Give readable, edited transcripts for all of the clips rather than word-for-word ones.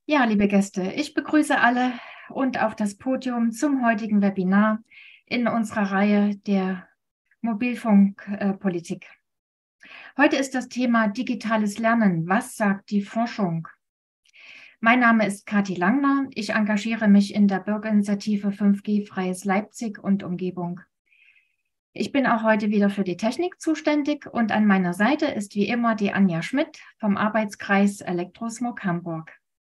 Ja, liebe Gäste, ich begrüße alle und auf das Podium zum heutigen Webinar in unserer Reihe der Mobilfunkpolitik. Heute ist das Thema digitales Lernen. Was sagt die Forschung? Mein Name ist Kathi Langner. Ich engagiere mich in der Bürgerinitiative 5G Freies Leipzig und Umgebung. Ich bin auch heute wieder für die Technik zuständig und an meiner Seite ist wie immer die Anja Schmidt vom Arbeitskreis Elektrosmog Hamburg.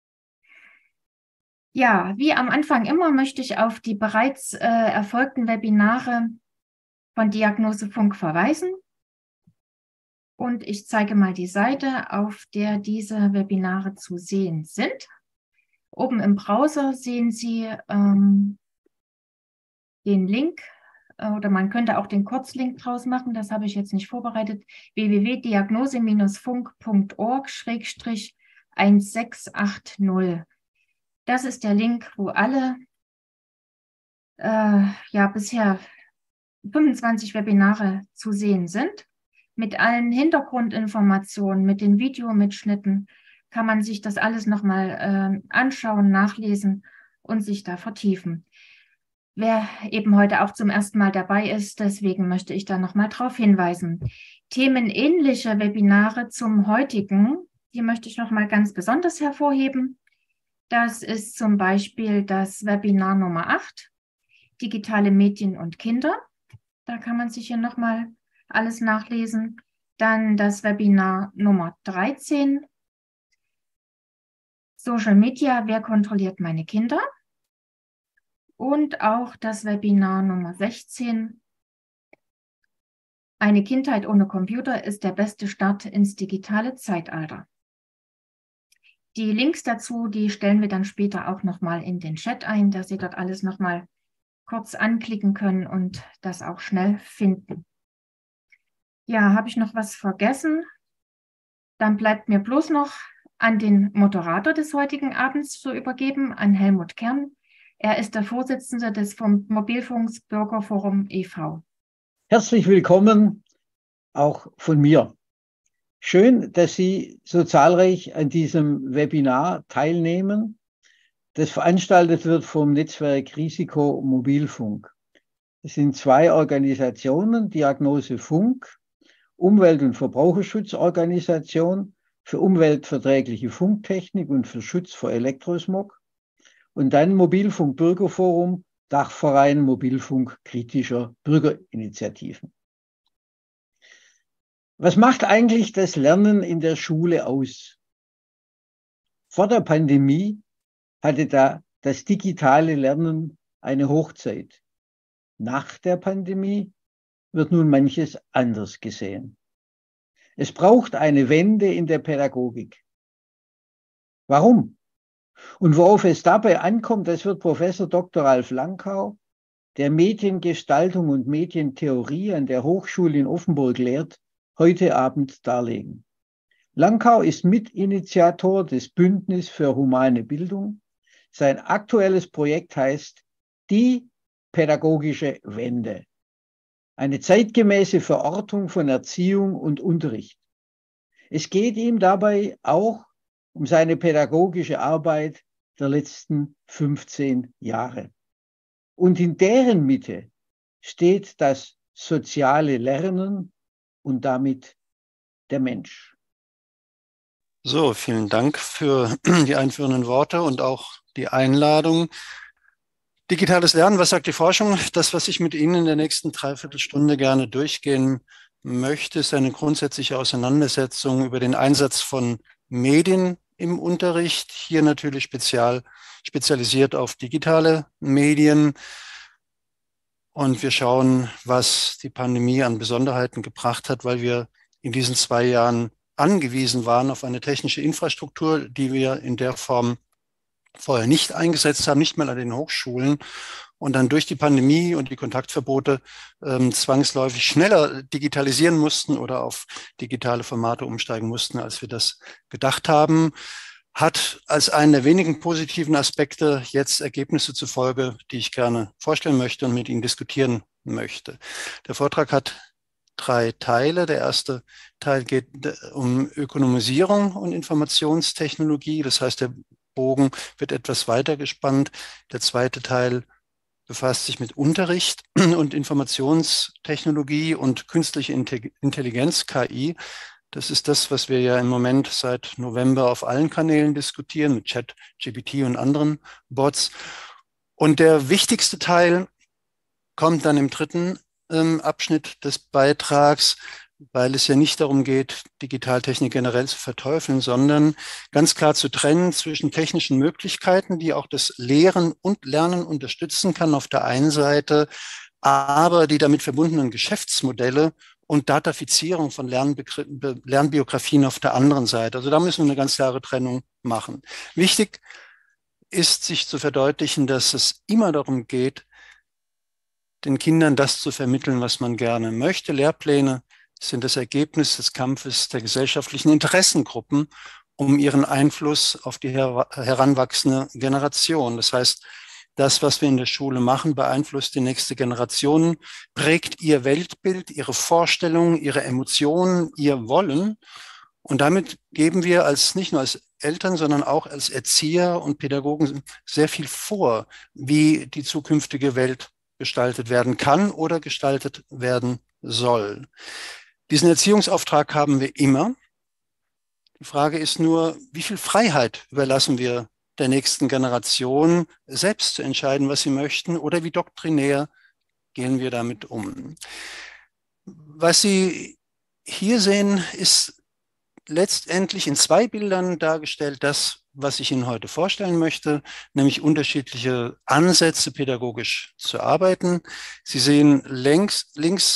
Ja, wie am Anfang immer möchte ich auf die bereits erfolgten Webinare von Diagnose Funk verweisen. Und ich zeige mal die Seite, auf der diese Webinare zu sehen sind. Oben im Browser sehen Sie den Link oder man könnte auch den Kurzlink draus machen, das habe ich jetzt nicht vorbereitet, www.diagnose-funk.org/1680. Das ist der Link, wo alle bisher 25 Webinare zu sehen sind. Mit allen Hintergrundinformationen, mit den Videomitschnitten kann man sich das alles nochmal anschauen, nachlesen und sich da vertiefen. Wer eben heute auch zum ersten Mal dabei ist, deswegen möchte ich da nochmal drauf hinweisen. Themenähnliche Webinare zum heutigen, die möchte ich nochmal ganz besonders hervorheben. Das ist zum Beispiel das Webinar Nummer 8, digitale Medien und Kinder. Da kann man sich hier nochmal alles nachlesen. Dann das Webinar Nummer 13, Social Media, wer kontrolliert meine Kinder? Und auch das Webinar Nummer 16, eine Kindheit ohne Computer ist der beste Start ins digitale Zeitalter. Die Links dazu, die stellen wir dann später auch nochmal in den Chat ein, dass Sie dort alles nochmal kurz anklicken können und das auch schnell finden. Ja, habe ich noch was vergessen? Dann bleibt mir bloß noch an den Moderator des heutigen Abends zu übergeben, an Helmut Kern. Er ist der Vorsitzende des Mobilfunks Bürgerforum e.V. Herzlich willkommen auch von mir. Schön, dass Sie so zahlreich an diesem Webinar teilnehmen, das veranstaltet wird vom Netzwerk Risiko Mobilfunk. Es sind zwei Organisationen, Diagnose Funk, Umwelt- und Verbraucherschutzorganisation für umweltverträgliche Funktechnik und für Schutz vor Elektrosmog, und dann Mobilfunk Bürgerforum, Dachverein Mobilfunk kritischer Bürgerinitiativen. Was macht eigentlich das Lernen in der Schule aus? Vor der Pandemie hatte da das digitale Lernen eine Hochzeit. Nach der Pandemie wird nun manches anders gesehen. Es braucht eine Wende in der Pädagogik. Warum? Und worauf es dabei ankommt, das wird Professor Dr. Ralf Langkau, der Mediengestaltung und Medientheorie an der Hochschule in Offenburg lehrt, heute Abend darlegen. Langkau ist Mitinitiator des Bündnis für humane Bildung. Sein aktuelles Projekt heißt Die pädagogische Wende. Eine zeitgemäße Verortung von Erziehung und Unterricht. Es geht ihm dabei auch um seine pädagogische Arbeit der letzten 15 Jahre. Und in deren Mitte steht das soziale Lernen und damit der Mensch. So, vielen Dank für die einführenden Worte und auch die Einladung. Digitales Lernen, was sagt die Forschung? Das, was ich mit Ihnen in der nächsten Dreiviertelstunde gerne durchgehen möchte, ist eine grundsätzliche Auseinandersetzung über den Einsatz von Medien im Unterricht. Hier natürlich spezialisiert auf digitale Medien. Und wir schauen, was die Pandemie an Besonderheiten gebracht hat, weil wir in diesen 2 Jahren angewiesen waren auf eine technische Infrastruktur, die wir in der Form vorher nicht eingesetzt haben, nicht mal an den Hochschulen, und dann durch die Pandemie und die Kontaktverbote zwangsläufig schneller digitalisieren mussten oder auf digitale Formate umsteigen mussten, als wir das gedacht haben, hat als einen der wenigen positiven Aspekte jetzt Ergebnisse zufolge, die ich gerne vorstellen möchte und mit Ihnen diskutieren möchte. Der Vortrag hat 3 Teile. Der erste Teil geht um Ökonomisierung und Informationstechnologie. Das heißt, er Bogen wird etwas weiter gespannt. Der zweite Teil befasst sich mit Unterricht und Informationstechnologie und künstliche Intelligenz, KI. Das ist das, was wir ja im Moment seit November auf allen Kanälen diskutieren, mit ChatGPT und anderen Bots. Und der wichtigste Teil kommt dann im dritten Abschnitt des Beitrags, weil es ja nicht darum geht, Digitaltechnik generell zu verteufeln, sondern ganz klar zu trennen zwischen technischen Möglichkeiten, die auch das Lehren und Lernen unterstützen kann auf der einen Seite, aber die damit verbundenen Geschäftsmodelle und Datafizierung von Lernbiografien auf der anderen Seite. Also da müssen wir eine ganz klare Trennung machen. Wichtig ist, sich zu verdeutlichen, dass es immer darum geht, den Kindern das zu vermitteln, was man gerne möchte. Lehrpläne sind das Ergebnis des Kampfes der gesellschaftlichen Interessengruppen um ihren Einfluss auf die heranwachsende Generation. Das heißt, das, was wir in der Schule machen, beeinflusst die nächste Generation, prägt ihr Weltbild, ihre Vorstellungen, ihre Emotionen, ihr Wollen. Und damit geben wir nicht nur als Eltern, sondern auch als Erzieher und Pädagogen sehr viel vor, wie die zukünftige Welt gestaltet werden kann oder gestaltet werden soll. Diesen Erziehungsauftrag haben wir immer. Die Frage ist nur, wie viel Freiheit überlassen wir der nächsten Generation, selbst zu entscheiden, was sie möchten, oder wie doktrinär gehen wir damit um? Was Sie hier sehen, ist letztendlich in 2 Bildern dargestellt, das, was ich Ihnen heute vorstellen möchte, nämlich unterschiedliche Ansätze, pädagogisch zu arbeiten. Sie sehen links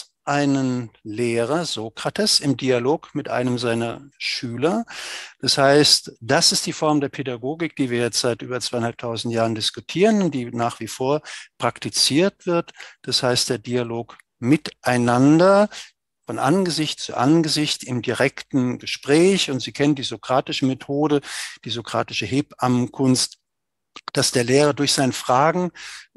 einen Lehrer, Sokrates, im Dialog mit einem seiner Schüler. Das heißt, das ist die Form der Pädagogik, die wir jetzt seit über 2500 Jahren diskutieren, die nach wie vor praktiziert wird. Das heißt, der Dialog miteinander, von Angesicht zu Angesicht im direkten Gespräch. Und Sie kennen die sokratische Methode, die sokratische Hebammenkunst, dass der Lehrer durch sein Fragen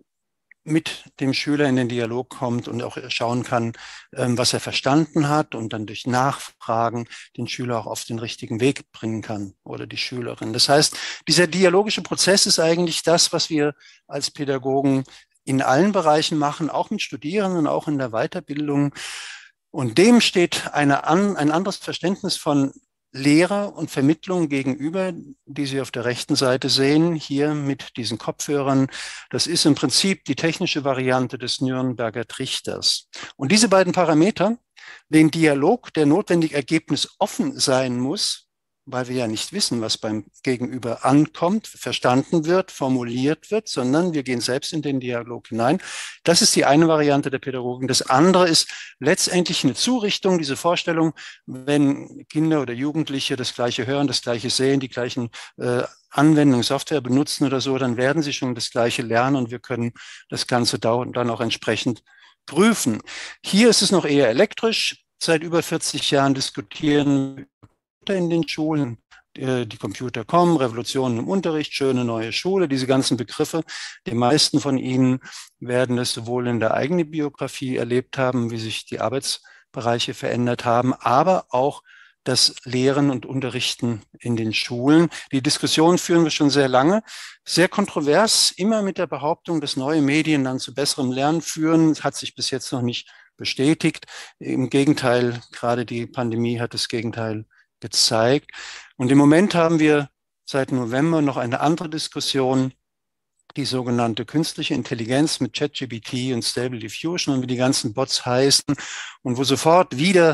mit dem Schüler in den Dialog kommt und auch schauen kann, was er verstanden hat, und dann durch Nachfragen den Schüler auch auf den richtigen Weg bringen kann oder die Schülerin. Das heißt, dieser dialogische Prozess ist eigentlich das, was wir als Pädagogen in allen Bereichen machen, auch mit Studierenden, auch in der Weiterbildung. Und dem steht ein anderes Verständnis von Lehre und Vermittlung gegenüber, die Sie auf der rechten Seite sehen, hier mit diesen Kopfhörern. Das ist im Prinzip die technische Variante des Nürnberger Trichters. Und diese beiden Parameter, den Dialog, der notwendig ergebnisoffen sein muss, weil wir ja nicht wissen, was beim Gegenüber ankommt, verstanden wird, formuliert wird, sondern wir gehen selbst in den Dialog hinein. Das ist die eine Variante der Pädagogik. Das andere ist letztendlich eine Zurichtung, diese Vorstellung, wenn Kinder oder Jugendliche das Gleiche hören, das Gleiche sehen, die gleichen Anwendungen, Software benutzen oder so, dann werden sie schon das Gleiche lernen und wir können das Ganze dann auch entsprechend prüfen. Hier ist es noch eher elektrisch. Seit über 40 Jahren diskutieren in den Schulen, die Computer kommen, Revolutionen im Unterricht, schöne neue Schule, diese ganzen Begriffe. Die meisten von Ihnen werden es sowohl in der eigenen Biografie erlebt haben, wie sich die Arbeitsbereiche verändert haben, aber auch das Lehren und Unterrichten in den Schulen. Die Diskussion führen wir schon sehr lange, sehr kontrovers, immer mit der Behauptung, dass neue Medien dann zu besserem Lernen führen. Das hat sich bis jetzt noch nicht bestätigt. Im Gegenteil, gerade die Pandemie hat das Gegenteil gezeigt. Und im Moment haben wir seit November noch eine andere Diskussion, die sogenannte künstliche Intelligenz mit ChatGPT und Stable Diffusion und wie die ganzen Bots heißen, und wo sofort wieder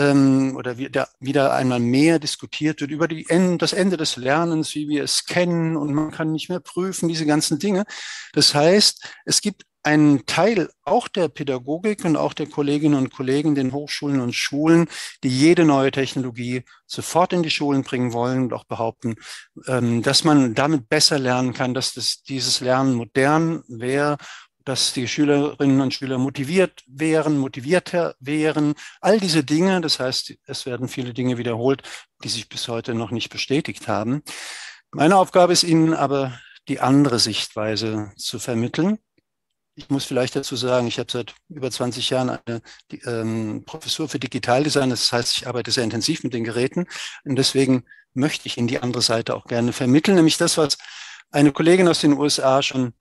wieder einmal mehr diskutiert wird über das Ende des Lernens, wie wir es kennen, und man kann nicht mehr prüfen, diese ganzen Dinge. Das heißt, es gibt einen Teil auch der Pädagogik und auch der Kolleginnen und Kollegen in den Hochschulen und Schulen, die jede neue Technologie sofort in die Schulen bringen wollen und auch behaupten, dass man damit besser lernen kann, dass dieses Lernen modern wäre, dass die Schülerinnen und Schüler motivierter wären, all diese Dinge. Das heißt, es werden viele Dinge wiederholt, die sich bis heute noch nicht bestätigt haben. Meine Aufgabe ist Ihnen aber, die andere Sichtweise zu vermitteln. Ich muss vielleicht dazu sagen, ich habe seit über 20 Jahren eine Professur für Digitaldesign. Das heißt, ich arbeite sehr intensiv mit den Geräten. Und deswegen möchte ich Ihnen die andere Seite auch gerne vermitteln, nämlich das, was eine Kollegin aus den USA schon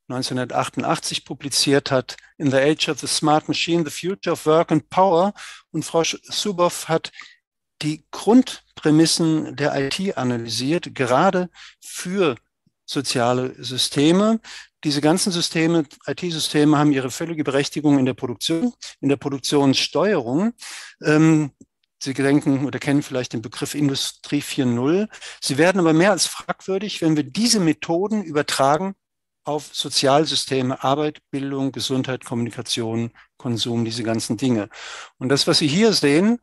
1988 publiziert hat, In the Age of the Smart Machine, the Future of Work and Power. Und Frau Subow hat die Grundprämissen der IT analysiert, gerade für soziale Systeme. Diese ganzen Systeme, IT-Systeme, haben ihre völlige Berechtigung in der Produktion, in der Produktionssteuerung. Sie denken oder kennen vielleicht den Begriff Industrie 4.0. Sie werden aber mehr als fragwürdig, wenn wir diese Methoden übertragen auf Sozialsysteme, Arbeit, Bildung, Gesundheit, Kommunikation, Konsum, diese ganzen Dinge. Und das, was Sie hier sehen,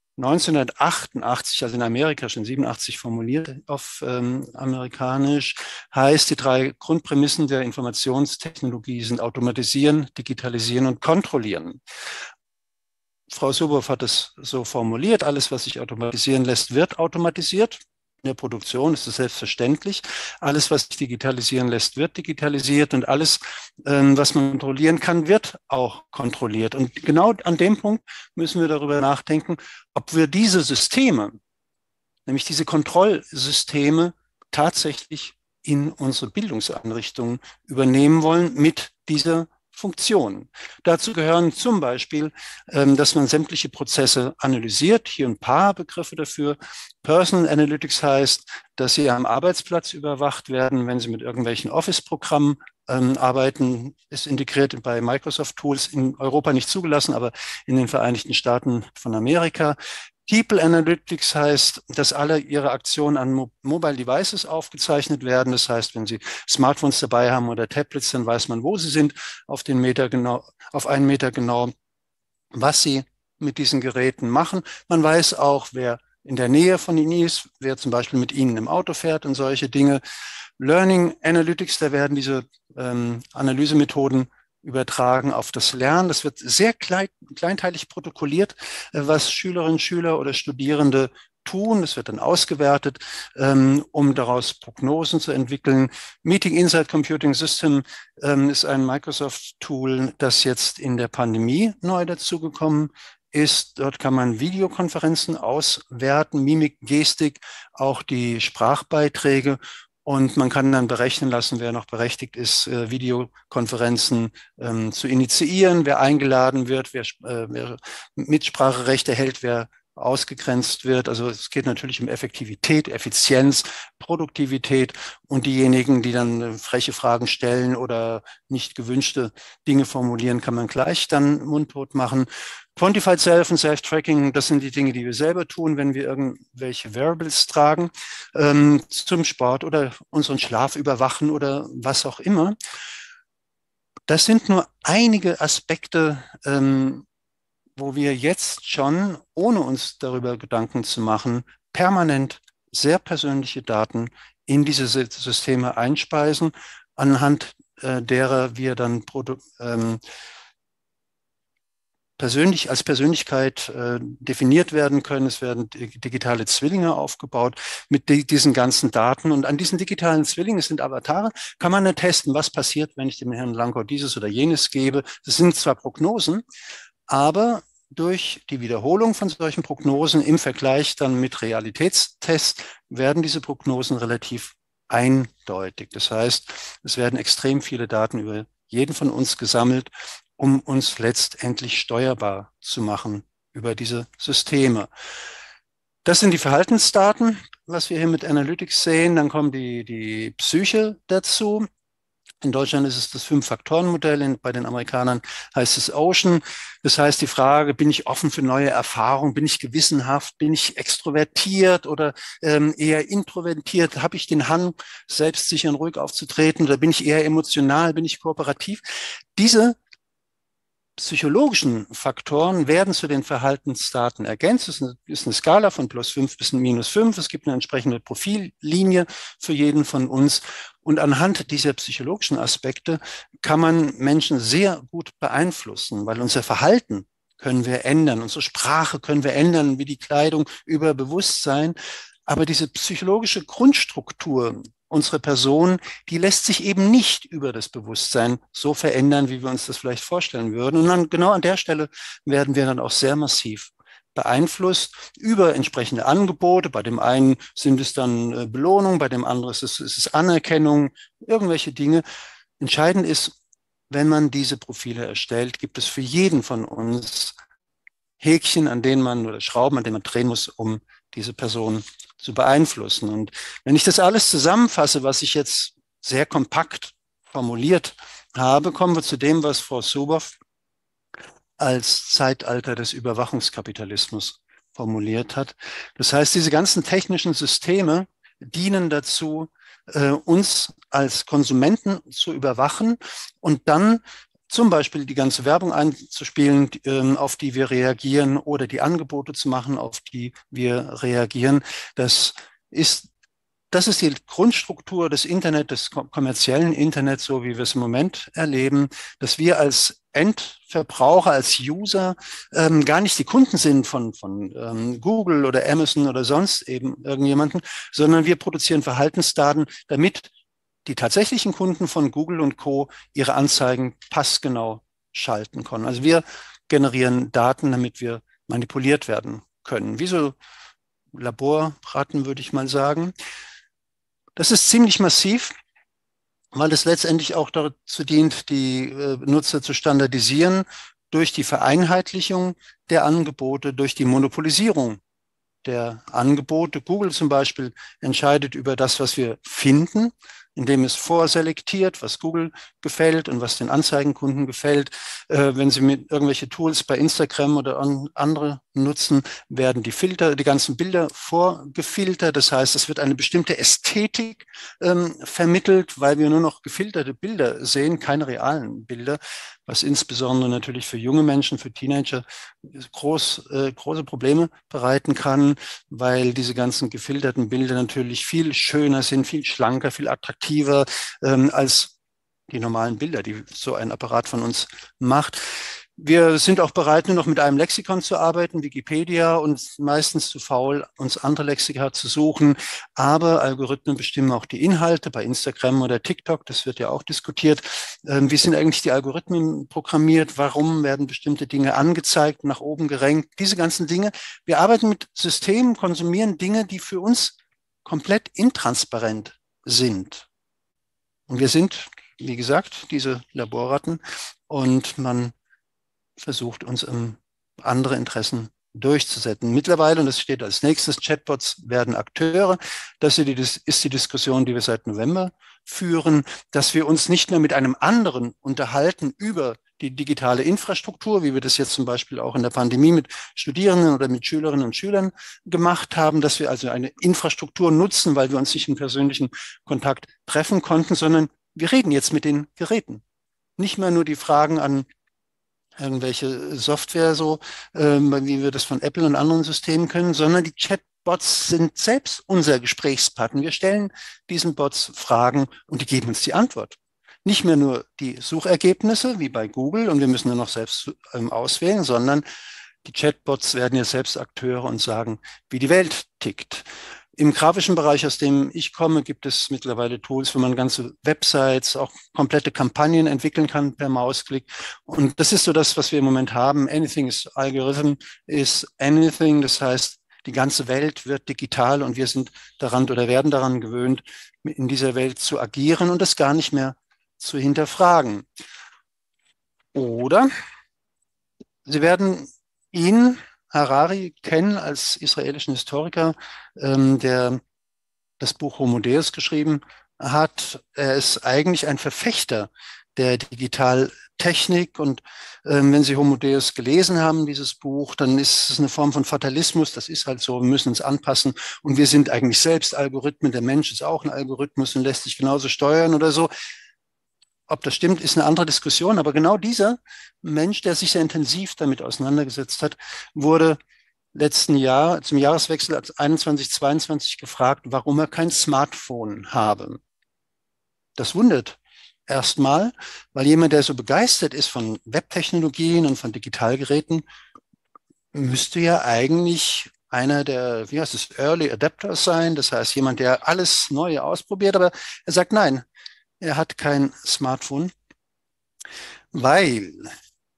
1988, also in Amerika schon 87 formuliert auf amerikanisch, heißt, die 3 Grundprämissen der Informationstechnologie sind automatisieren, digitalisieren und kontrollieren. Frau Subow hat es so formuliert, alles, was sich automatisieren lässt, wird automatisiert. In der Produktion ist es selbstverständlich. Alles, was sich digitalisieren lässt, wird digitalisiert, und alles, was man kontrollieren kann, wird auch kontrolliert. Und genau an dem Punkt müssen wir darüber nachdenken, ob wir diese Systeme, nämlich diese Kontrollsysteme, tatsächlich in unsere Bildungseinrichtungen übernehmen wollen mit dieser Funktionen. Dazu gehören zum Beispiel, dass man sämtliche Prozesse analysiert. Hier ein paar Begriffe dafür. Personal Analytics heißt, dass Sie am Arbeitsplatz überwacht werden, wenn Sie mit irgendwelchen Office-Programmen arbeiten. Ist integriert bei Microsoft Tools, in Europa nicht zugelassen, aber in den Vereinigten Staaten von Amerika. People Analytics heißt, dass alle Ihre Aktionen an Mobile Devices aufgezeichnet werden. Das heißt, wenn Sie Smartphones dabei haben oder Tablets, dann weiß man, wo Sie sind, auf einen Meter genau, was Sie mit diesen Geräten machen. Man weiß auch, wer in der Nähe von Ihnen ist, wer zum Beispiel mit Ihnen im Auto fährt und solche Dinge. Learning Analytics, da werden diese Analysemethoden übertragen auf das Lernen. Das wird sehr kleinteilig protokolliert, was Schülerinnen, Schüler oder Studierende tun. Das wird dann ausgewertet, um daraus Prognosen zu entwickeln. Meeting Insight Computing System ist ein Microsoft-Tool, das jetzt in der Pandemie neu dazugekommen ist. Dort kann man Videokonferenzen auswerten, Mimik, Gestik, auch die Sprachbeiträge. Und man kann dann berechnen lassen, wer noch berechtigt ist, Videokonferenzen zu initiieren, wer eingeladen wird, wer Mitspracherechte hält, wer ausgegrenzt wird. Also es geht natürlich um Effektivität, Effizienz, Produktivität, und diejenigen, die dann freche Fragen stellen oder nicht gewünschte Dinge formulieren, kann man gleich dann mundtot machen. Quantified Self und Self-Tracking, das sind die Dinge, die wir selber tun, wenn wir irgendwelche Wearables tragen, zum Sport oder unseren Schlaf überwachen oder was auch immer. Das sind nur einige Aspekte, wo wir jetzt schon, ohne uns darüber Gedanken zu machen, permanent sehr persönliche Daten in diese Systeme einspeisen, anhand derer wir dann als Persönlichkeit definiert werden können. Es werden digitale Zwillinge aufgebaut mit diesen ganzen Daten. Und an diesen digitalen Zwillingen, es sind Avatare, kann man dann testen, was passiert, wenn ich dem Herrn Langau dieses oder jenes gebe. Das sind zwar Prognosen, aber durch die Wiederholung von solchen Prognosen im Vergleich dann mit Realitätstests werden diese Prognosen relativ eindeutig. Das heißt, es werden extrem viele Daten über jeden von uns gesammelt, um uns letztendlich steuerbar zu machen über diese Systeme. Das sind die Verhaltensdaten, was wir hier mit Analytics sehen. Dann kommt die Psyche dazu. In Deutschland ist es das 5-Faktoren-Modell, bei den Amerikanern heißt es Ocean. Das heißt, die Frage, bin ich offen für neue Erfahrungen, bin ich gewissenhaft, bin ich extrovertiert oder eher introvertiert, habe ich den Hang, selbstsicher und ruhig aufzutreten, oder bin ich eher emotional, bin ich kooperativ? Diese psychologischen Faktoren werden zu den Verhaltensdaten ergänzt. Es ist eine Skala von +5 bis -5. Es gibt eine entsprechende Profillinie für jeden von uns. Und anhand dieser psychologischen Aspekte kann man Menschen sehr gut beeinflussen, weil unser Verhalten können wir ändern, unsere Sprache können wir ändern, wie die Kleidung, über Bewusstsein. Aber diese psychologische Grundstruktur unsere Person, die lässt sich eben nicht über das Bewusstsein so verändern, wie wir uns das vielleicht vorstellen würden. Und dann genau an der Stelle werden wir dann auch sehr massiv beeinflusst über entsprechende Angebote. Bei dem einen sind es dann Belohnung, bei dem anderen ist es Anerkennung, irgendwelche Dinge. Entscheidend ist, wenn man diese Profile erstellt, gibt es für jeden von uns Häkchen, an denen man oder Schrauben, an denen man drehen muss, um diese Person zu beeinflussen. Und wenn ich das alles zusammenfasse, was ich jetzt sehr kompakt formuliert habe, kommen wir zu dem, was Frau Subow als Zeitalter des Überwachungskapitalismus formuliert hat. Das heißt, diese ganzen technischen Systeme dienen dazu, uns als Konsumenten zu überwachen und dann zum Beispiel die ganze Werbung einzuspielen, auf die wir reagieren, oder die Angebote zu machen, auf die wir reagieren. Das ist die Grundstruktur des Internet, des kommerziellen Internets, so wie wir es im Moment erleben, dass wir als Endverbraucher, als User gar nicht die Kunden sind von Google oder Amazon oder sonst eben irgendjemanden, sondern wir produzieren Verhaltensdaten, damit die tatsächlichen Kunden von Google und Co. ihre Anzeigen passgenau schalten können. Also wir generieren Daten, damit wir manipuliert werden können. Wie so Laborratten, würde ich mal sagen. Das ist ziemlich massiv, weil es letztendlich auch dazu dient, die Nutzer zu standardisieren durch die Vereinheitlichung der Angebote, durch die Monopolisierung der Angebote. Google zum Beispiel entscheidet über das, was wir finden, indem es vorselektiert, was Google gefällt und was den Anzeigenkunden gefällt. Wenn Sie mit irgendwelche Tools bei Instagram oder andere nutzen, werden die ganzen Bilder vorgefiltert. Das heißt, es wird eine bestimmte Ästhetik vermittelt, weil wir nur noch gefilterte Bilder sehen, keine realen Bilder, was insbesondere natürlich für junge Menschen, für Teenager große Probleme bereiten kann, weil diese ganzen gefilterten Bilder natürlich viel schöner sind, viel schlanker, viel attraktiver als die normalen Bilder, die so ein Apparat von uns macht. Wir sind auch bereit, nur noch mit einem Lexikon zu arbeiten, Wikipedia, und meistens zu faul, uns andere Lexika zu suchen. Aber Algorithmen bestimmen auch die Inhalte bei Instagram oder TikTok. Das wird ja auch diskutiert. Wie sind eigentlich die Algorithmen programmiert? Warum werden bestimmte Dinge angezeigt, nach oben gerankt? Diese ganzen Dinge. Wir arbeiten mit Systemen, konsumieren Dinge, die für uns komplett intransparent sind. Und wir sind, wie gesagt, diese Laborratten, und man versucht, uns andere Interessen durchzusetzen. Mittlerweile, und das steht als nächstes, Chatbots werden Akteure. Das ist die Diskussion, die wir seit November führen, dass wir uns nicht mehr mit einem anderen unterhalten über die digitale Infrastruktur, wie wir das jetzt zum Beispiel auch in der Pandemie mit Studierenden oder mit Schülerinnen und Schülern gemacht haben, dass wir also eine Infrastruktur nutzen, weil wir uns nicht in persönlichen Kontakt treffen konnten, sondern wir reden jetzt mit den Geräten. Nicht mehr nur die Fragen an irgendwelche Software, so wie wir das von Apple und anderen Systemen können, sondern die Chatbots sind selbst unser Gesprächspartner. Wir stellen diesen Bots Fragen und die geben uns die Antwort. Nicht mehr nur die Suchergebnisse wie bei Google und wir müssen nur noch selbst auswählen, sondern die Chatbots werden ja selbst Akteure und sagen, wie die Welt tickt. Im grafischen Bereich, aus dem ich komme, gibt es mittlerweile Tools, wo man ganze Websites, auch komplette Kampagnen entwickeln kann per Mausklick. Und das ist so das, was wir im Moment haben. Anything is Algorithm is anything. Das heißt, die ganze Welt wird digital und wir sind daran oder werden daran gewöhnt, in dieser Welt zu agieren und das gar nicht mehr zu hinterfragen. Oder Sie werden ihn, Harari, kennen als israelischen Historiker, der das Buch Homo Deus geschrieben hat. Er ist eigentlich ein Verfechter der Digitaltechnik und wenn Sie Homo Deus gelesen haben, dieses Buch, dann ist es eine Form von Fatalismus. Das ist halt so, wir müssen uns anpassen und wir sind eigentlich selbst Algorithmen. Der Mensch ist auch ein Algorithmus und lässt sich genauso steuern oder so. Ob das stimmt, ist eine andere Diskussion. Aber genau dieser Mensch, der sich sehr intensiv damit auseinandergesetzt hat, wurde letzten Jahr zum Jahreswechsel 21/22 gefragt, warum er kein Smartphone habe. Das wundert erstmal, weil jemand, der so begeistert ist von Webtechnologien und von Digitalgeräten, müsste ja eigentlich einer der, wie heißt es, Early Adapters sein. Das heißt, jemand, der alles Neue ausprobiert. Aber er sagt, nein, er hat kein Smartphone, weil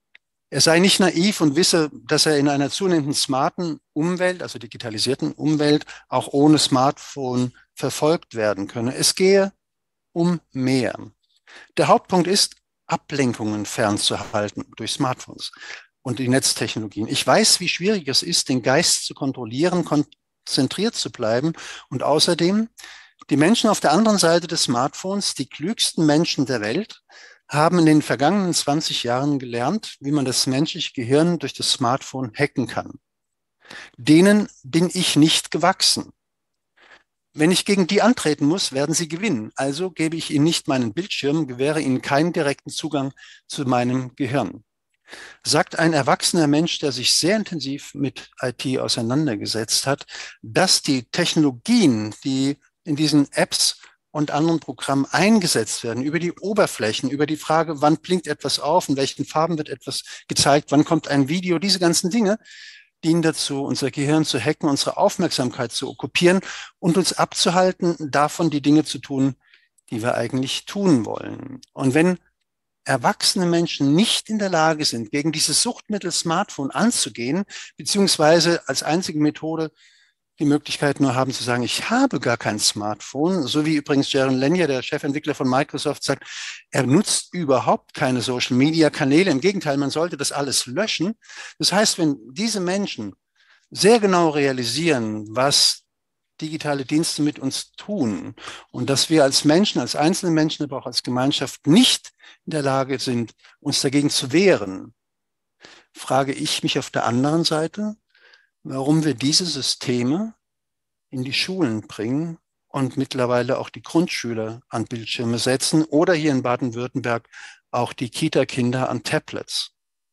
Er sei nicht naiv und wisse, dass er in einer zunehmenden smarten Umwelt, also digitalisierten Umwelt, auch ohne Smartphone verfolgt werden könne. Es gehe um mehr. Der Hauptpunkt ist, Ablenkungen fernzuhalten durch Smartphones und die Netztechnologien. Ich weiß, wie schwierig es ist, den Geist zu kontrollieren, konzentriert zu bleiben und außerdem die Menschen auf der anderen Seite des Smartphones, die klügsten Menschen der Welt, haben in den vergangenen 20 Jahren gelernt, wie man das menschliche Gehirn durch das Smartphone hacken kann. Denen bin ich nicht gewachsen. Wenn ich gegen die antreten muss, werden sie gewinnen. Also gebe ich ihnen nicht meinen Bildschirm, gewähre ihnen keinen direkten Zugang zu meinem Gehirn. Sagt ein erwachsener Mensch, der sich sehr intensiv mit IT auseinandergesetzt hat, dass die Technologien, die in diesen Apps und anderen Programmen eingesetzt werden, über die Oberflächen, über die Frage, wann blinkt etwas auf, in welchen Farben wird etwas gezeigt, wann kommt ein Video, diese ganzen Dinge dienen dazu, unser Gehirn zu hacken, unsere Aufmerksamkeit zu okkupieren und uns abzuhalten, davon die Dinge zu tun, die wir eigentlich tun wollen. Und wenn erwachsene Menschen nicht in der Lage sind, gegen dieses Suchtmittel Smartphone anzugehen, beziehungsweise als einzige Methode die Möglichkeit nur haben zu sagen, ich habe gar kein Smartphone, so wie übrigens Jaron Lanier, der Chefentwickler von Microsoft, sagt, er nutzt überhaupt keine Social-Media-Kanäle. Im Gegenteil, man sollte das alles löschen. Das heißt, wenn diese Menschen sehr genau realisieren, was digitale Dienste mit uns tun und dass wir als Menschen, als einzelne Menschen, aber auch als Gemeinschaft nicht in der Lage sind, uns dagegen zu wehren, frage ich mich auf der anderen Seite, warum wir diese Systeme in die Schulen bringen und mittlerweile auch die Grundschüler an Bildschirme setzen oder hier in Baden-Württemberg auch die Kita-Kinder an Tablets,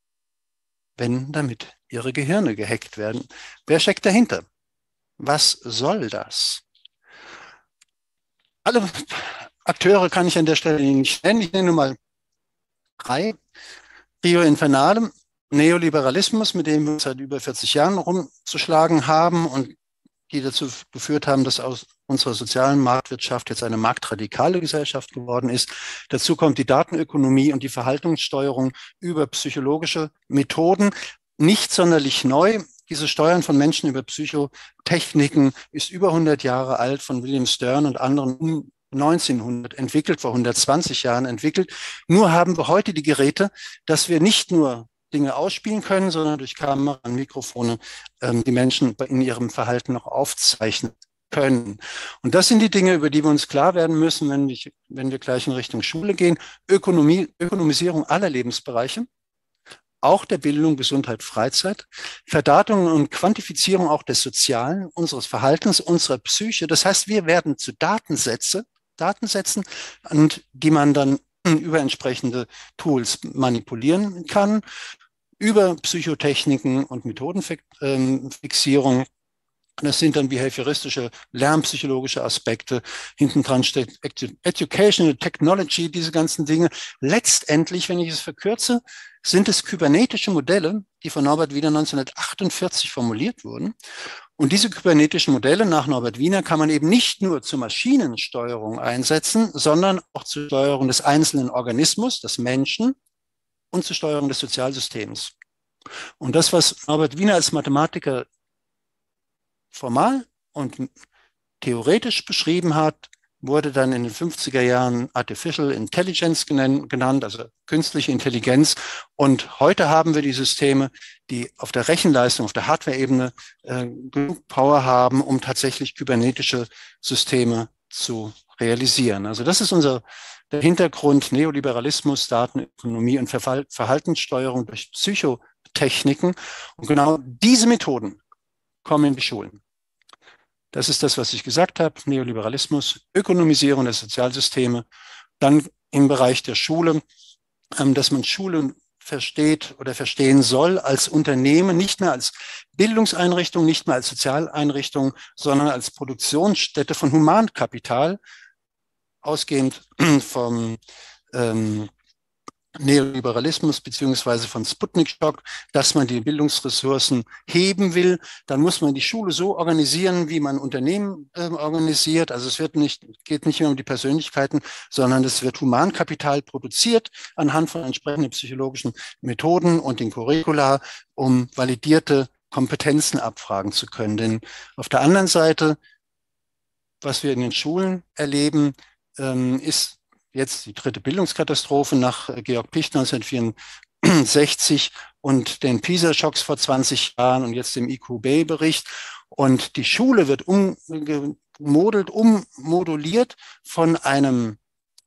wenn damit ihre Gehirne gehackt werden. Wer steckt dahinter? Was soll das? Alle Akteure kann ich an der Stelle nicht nennen. Ich nenne nur mal 3. Trio Infernale, Neoliberalismus, mit dem wir uns seit über 40 Jahren rumzuschlagen haben und die dazu geführt haben, dass aus unserer sozialen Marktwirtschaft jetzt eine marktradikale Gesellschaft geworden ist. Dazu kommt die Datenökonomie und die Verhaltenssteuerung über psychologische Methoden. Nicht sonderlich neu. Diese Steuern von Menschen über Psychotechniken ist über 100 Jahre alt, von William Stern und anderen um 1900 entwickelt, vor 120 Jahren entwickelt. Nur haben wir heute die Geräte, dass wir nicht nur Dinge ausspielen können, sondern durch Kamera und Mikrofone die Menschen in ihrem Verhalten noch aufzeichnen können. Und das sind die Dinge, über die wir uns klar werden müssen, wenn wir gleich in Richtung Schule gehen. Ökonomisierung aller Lebensbereiche, auch der Bildung, Gesundheit, Freizeit, Verdatung und Quantifizierung auch des Sozialen, unseres Verhaltens, unserer Psyche. Das heißt, wir werden zu Datensätzen, und die man dann über entsprechende Tools manipulieren kann, über Psychotechniken und Methodenfixierung. Das sind dann behavioristische, lernpsychologische Aspekte. Hinten dran steht Educational Technology, diese ganzen Dinge. Letztendlich, wenn ich es verkürze, sind es kybernetische Modelle, die von Norbert Wiener 1948 formuliert wurden. Und diese kybernetischen Modelle nach Norbert Wiener kann man eben nicht nur zur Maschinensteuerung einsetzen, sondern auch zur Steuerung des einzelnen Organismus, des Menschen und zur Steuerung des Sozialsystems. Und das, was Norbert Wiener als Mathematiker formal und theoretisch beschrieben hat, wurde dann in den 50er Jahren Artificial Intelligence genannt, also künstliche Intelligenz. Und heute haben wir die Systeme, die auf der Rechenleistung, auf der Hardware-Ebene genug Power haben, um tatsächlich kybernetische Systeme zu realisieren. Also das ist der Hintergrund: Neoliberalismus, Datenökonomie und Verhaltenssteuerung durch Psychotechniken. Und genau diese Methoden kommen in die Schulen. Das ist das, was ich gesagt habe: Neoliberalismus, Ökonomisierung der Sozialsysteme. Dann im Bereich der Schule, dass man Schulen versteht oder verstehen soll als Unternehmen, nicht mehr als Bildungseinrichtung, nicht mehr als Sozialeinrichtung, sondern als Produktionsstätte von Humankapital, ausgehend vom Neoliberalismus beziehungsweise von Sputnik-Schock, dass man die Bildungsressourcen heben will, dann muss man die Schule so organisieren, wie man Unternehmen organisiert. Also es geht nicht mehr um die Persönlichkeiten, sondern es wird Humankapital produziert anhand von entsprechenden psychologischen Methoden und den Curricula, um validierte Kompetenzen abfragen zu können. Denn auf der anderen Seite, was wir in den Schulen erleben, ist jetzt die dritte Bildungskatastrophe nach Georg Picht 1964 und den PISA-Schocks vor 20 Jahren und jetzt dem IQB-Bericht. Und die Schule wird ummoduliert von einer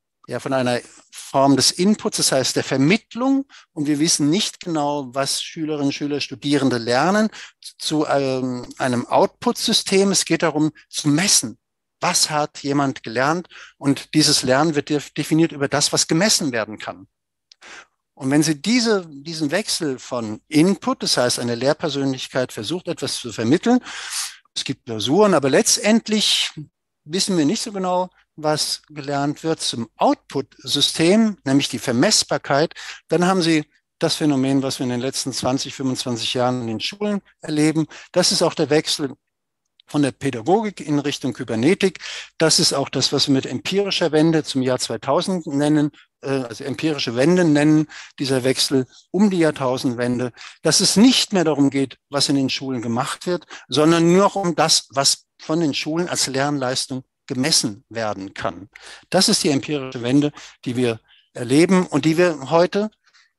Form des Inputs, das heißt der Vermittlung. Und wir wissen nicht genau, was Schülerinnen, Schüler, Studierende lernen, zu einem Output-System. Es geht darum, zu messen. Was hat jemand gelernt? Und dieses Lernen wird definiert über das, was gemessen werden kann. Und wenn Sie diesen Wechsel von Input, das heißt eine Lehrpersönlichkeit versucht, etwas zu vermitteln, es gibt Klausuren, aber letztendlich wissen wir nicht so genau, was gelernt wird, zum Output-System, nämlich die Vermessbarkeit, dann haben Sie das Phänomen, was wir in den letzten 20, 25 Jahren in den Schulen erleben. Das ist auch der Wechsel von der Pädagogik in Richtung Kybernetik. Das ist auch das, was wir mit empirischer Wende zum Jahr 2000 nennen, also empirische Wende nennen, dieser Wechsel um die Jahrtausendwende, dass es nicht mehr darum geht, was in den Schulen gemacht wird, sondern nur noch um das, was von den Schulen als Lernleistung gemessen werden kann. Das ist die empirische Wende, die wir erleben und die wir heute,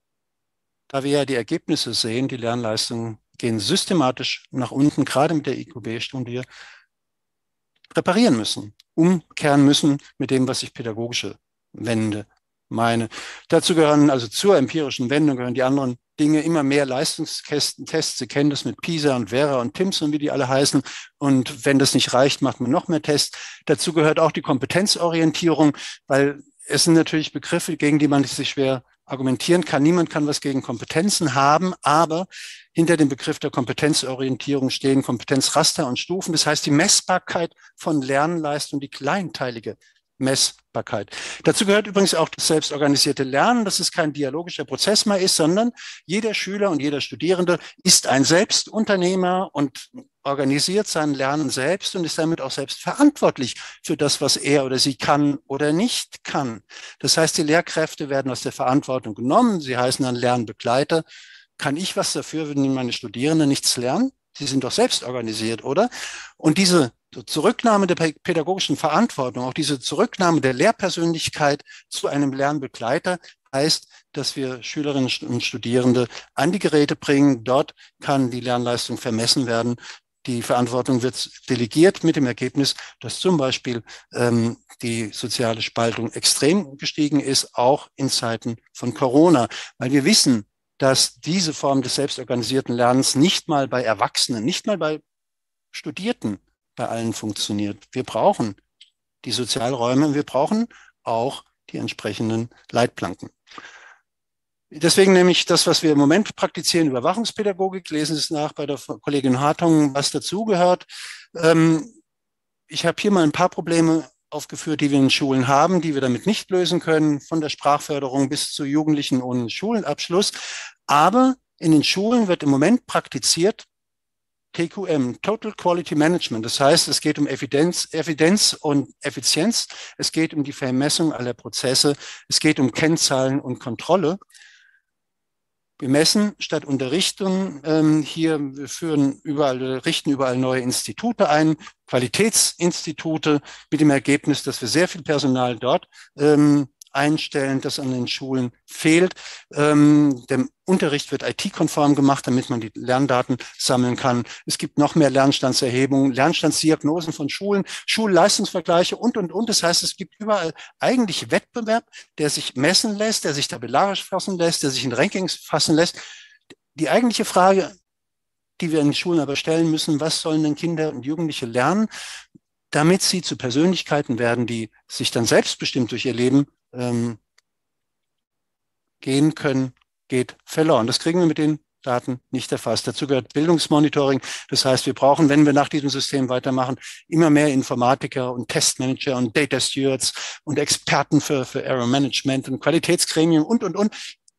da wir ja die Ergebnisse sehen, die Lernleistungen gehen systematisch nach unten, gerade mit der IQB-Studie, reparieren müssen, umkehren müssen mit dem, was ich pädagogische Wende meine. Dazu gehören, also zur empirischen Wende gehören die anderen Dinge, immer mehr Leistungstests. Sie kennen das mit PISA und Vera und TIMSS und wie die alle heißen. Und wenn das nicht reicht, macht man noch mehr Tests. Dazu gehört auch die Kompetenzorientierung, weil es sind natürlich Begriffe, gegen die man sich schwer argumentieren kann. Niemand kann was gegen Kompetenzen haben, aber hinter dem Begriff der Kompetenzorientierung stehen Kompetenzraster und Stufen. Das heißt, die Messbarkeit von Lernleistung, die kleinteilige Messbarkeit. Dazu gehört übrigens auch das selbstorganisierte Lernen, dass es kein dialogischer Prozess mehr ist, sondern jeder Schüler und jeder Studierende ist ein Selbstunternehmer und organisiert sein Lernen selbst und ist damit auch selbst verantwortlich für das, was er oder sie kann oder nicht kann. Das heißt, die Lehrkräfte werden aus der Verantwortung genommen. Sie heißen dann Lernbegleiter. Kann ich was dafür, wenn meine Studierenden nichts lernen? Sie sind doch selbst organisiert, oder? Und diese Zurücknahme der pädagogischen Verantwortung, auch diese Zurücknahme der Lehrpersönlichkeit zu einem Lernbegleiter heißt, dass wir Schülerinnen und Studierende an die Geräte bringen. Dort kann die Lernleistung vermessen werden. Die Verantwortung wird delegiert mit dem Ergebnis, dass zum Beispiel die soziale Spaltung extrem gestiegen ist, auch in Zeiten von Corona, weil wir wissen, dass diese Form des selbstorganisierten Lernens nicht mal bei Erwachsenen, nicht mal bei Studierten bei allen funktioniert. Wir brauchen die Sozialräume, wir brauchen auch die entsprechenden Leitplanken. Deswegen nehme ich das, was wir im Moment praktizieren, Überwachungspädagogik, lesen Sie es nach bei der Kollegin Hartung, was dazugehört. Ich habe hier mal ein paar Probleme aufgeführt, die wir in Schulen haben, die wir damit nicht lösen können, von der Sprachförderung bis zu Jugendlichen ohne Schulabschluss. Aber in den Schulen wird im Moment praktiziert TQM, Total Quality Management. Das heißt, es geht um Evidenz und Effizienz. Es geht um die Vermessung aller Prozesse. Es geht um Kennzahlen und Kontrolle. Wir messen statt unterrichten wir richten überall neue Institute ein, Qualitätsinstitute mit dem Ergebnis, dass wir sehr viel Personal dort einstellen, das an den Schulen fehlt. Der Unterricht wird IT-konform gemacht, damit man die Lerndaten sammeln kann. Es gibt noch mehr Lernstandserhebungen, Lernstandsdiagnosen von Schulen, Schulleistungsvergleiche und. Das heißt, es gibt überall eigentlich Wettbewerb, der sich messen lässt, der sich tabellarisch fassen lässt, der sich in Rankings fassen lässt. Die eigentliche Frage, die wir in den Schulen aber stellen müssen, was sollen denn Kinder und Jugendliche lernen, damit sie zu Persönlichkeiten werden, die sich dann selbstbestimmt durch ihr Leben gehen können, geht verloren. Das kriegen wir mit den Daten nicht erfasst. Dazu gehört Bildungsmonitoring. Das heißt, wir brauchen, wenn wir nach diesem System weitermachen, immer mehr Informatiker und Testmanager und Data Stewards und Experten für Error Management und Qualitätsgremien und.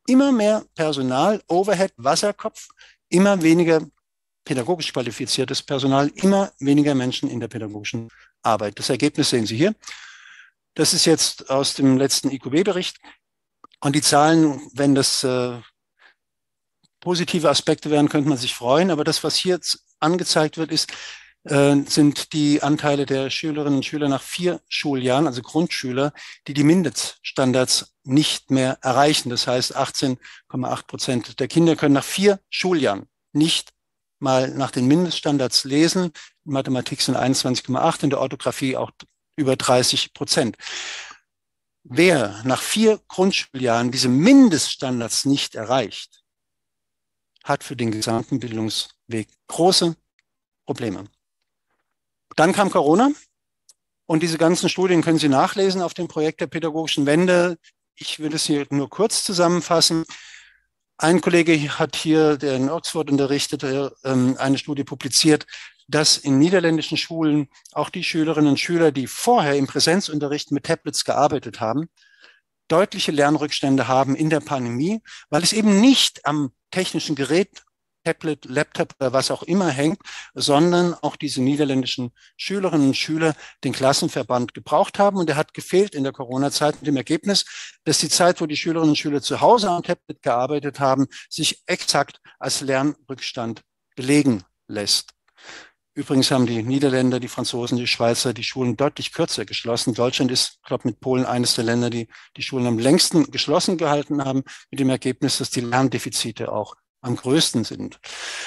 Immer mehr Personal, Overhead, Wasserkopf, immer weniger pädagogisch qualifiziertes Personal, immer weniger Menschen in der pädagogischen Arbeit. Das Ergebnis sehen Sie hier. Das ist jetzt aus dem letzten IQB-Bericht. Und die Zahlen, wenn das positive Aspekte wären, könnte man sich freuen. Aber das, was hier jetzt angezeigt wird, sind die Anteile der Schülerinnen und Schüler nach 4 Schuljahren, also Grundschüler, die Mindeststandards nicht mehr erreichen. Das heißt, 18,8% der Kinder können nach 4 Schuljahren nicht mal nach den Mindeststandards lesen. In Mathematik sind 21,8, in der Orthographie auch über 30%. Wer nach 4 Grundschuljahren diese Mindeststandards nicht erreicht, hat für den gesamten Bildungsweg große Probleme. Dann kam Corona und diese ganzen Studien können Sie nachlesen auf dem Projekt der pädagogischen Wende. Ich will es hier nur kurz zusammenfassen. Ein Kollege hat hier, der in Oxford unterrichtet, eine Studie publiziert, dass in niederländischen Schulen auch die Schülerinnen und Schüler, die vorher im Präsenzunterricht mit Tablets gearbeitet haben, deutliche Lernrückstände haben in der Pandemie, weil es eben nicht am technischen Gerät, Tablet, Laptop oder was auch immer hängt, sondern auch diese niederländischen Schülerinnen und Schüler den Klassenverband gebraucht haben. Und der hat gefehlt in der Corona-Zeit mit dem Ergebnis, dass die Zeit, wo die Schülerinnen und Schüler zu Hause am Tablet gearbeitet haben, sich exakt als Lernrückstand belegen lässt. Übrigens haben die Niederländer, die Franzosen, die Schweizer die Schulen deutlich kürzer geschlossen. Deutschland ist, ich glaube, mit Polen eines der Länder, die die Schulen am längsten geschlossen gehalten haben, mit dem Ergebnis, dass die Lerndefizite auch am größten sind.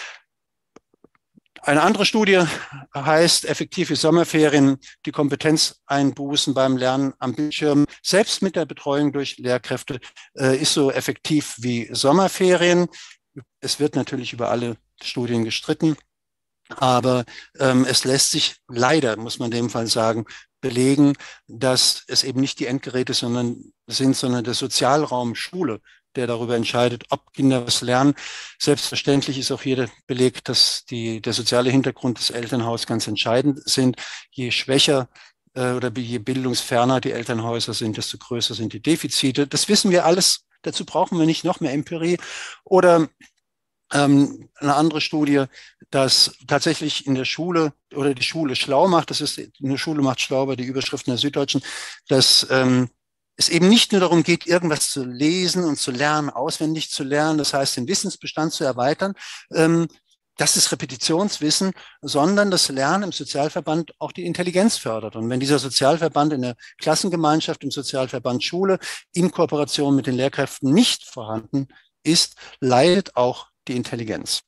Eine andere Studie heißt, effektive Sommerferien, die Kompetenzeinbußen beim Lernen am Bildschirm, selbst mit der Betreuung durch Lehrkräfte, ist so effektiv wie Sommerferien. Es wird natürlich über alle Studien gestritten, aber es lässt sich leider, muss man in dem Fall sagen, belegen, dass es eben nicht die Endgeräte sondern der Sozialraum Schule, der darüber entscheidet, ob Kinder was lernen. Selbstverständlich ist auch hier belegt, dass der soziale Hintergrund des Elternhauses ganz entscheidend sind. Je schwächer oder je bildungsferner die Elternhäuser sind, desto größer sind die Defizite. Das wissen wir alles. Dazu brauchen wir nicht noch mehr Empirie. Oder eine andere Studie, dass tatsächlich in der Schule oder die Schule schlau macht, das ist eine Schule macht schlau bei der Überschrift in der Süddeutschen, dass es eben nicht nur darum geht, irgendwas zu lesen und zu lernen, auswendig zu lernen, das heißt, den Wissensbestand zu erweitern. Das ist Repetitionswissen, sondern das Lernen im Sozialverband auch die Intelligenz fördert. Und wenn dieser Sozialverband in der Klassengemeinschaft, im Sozialverband Schule in Kooperation mit den Lehrkräften nicht vorhanden ist, leidet auch die Intelligenz.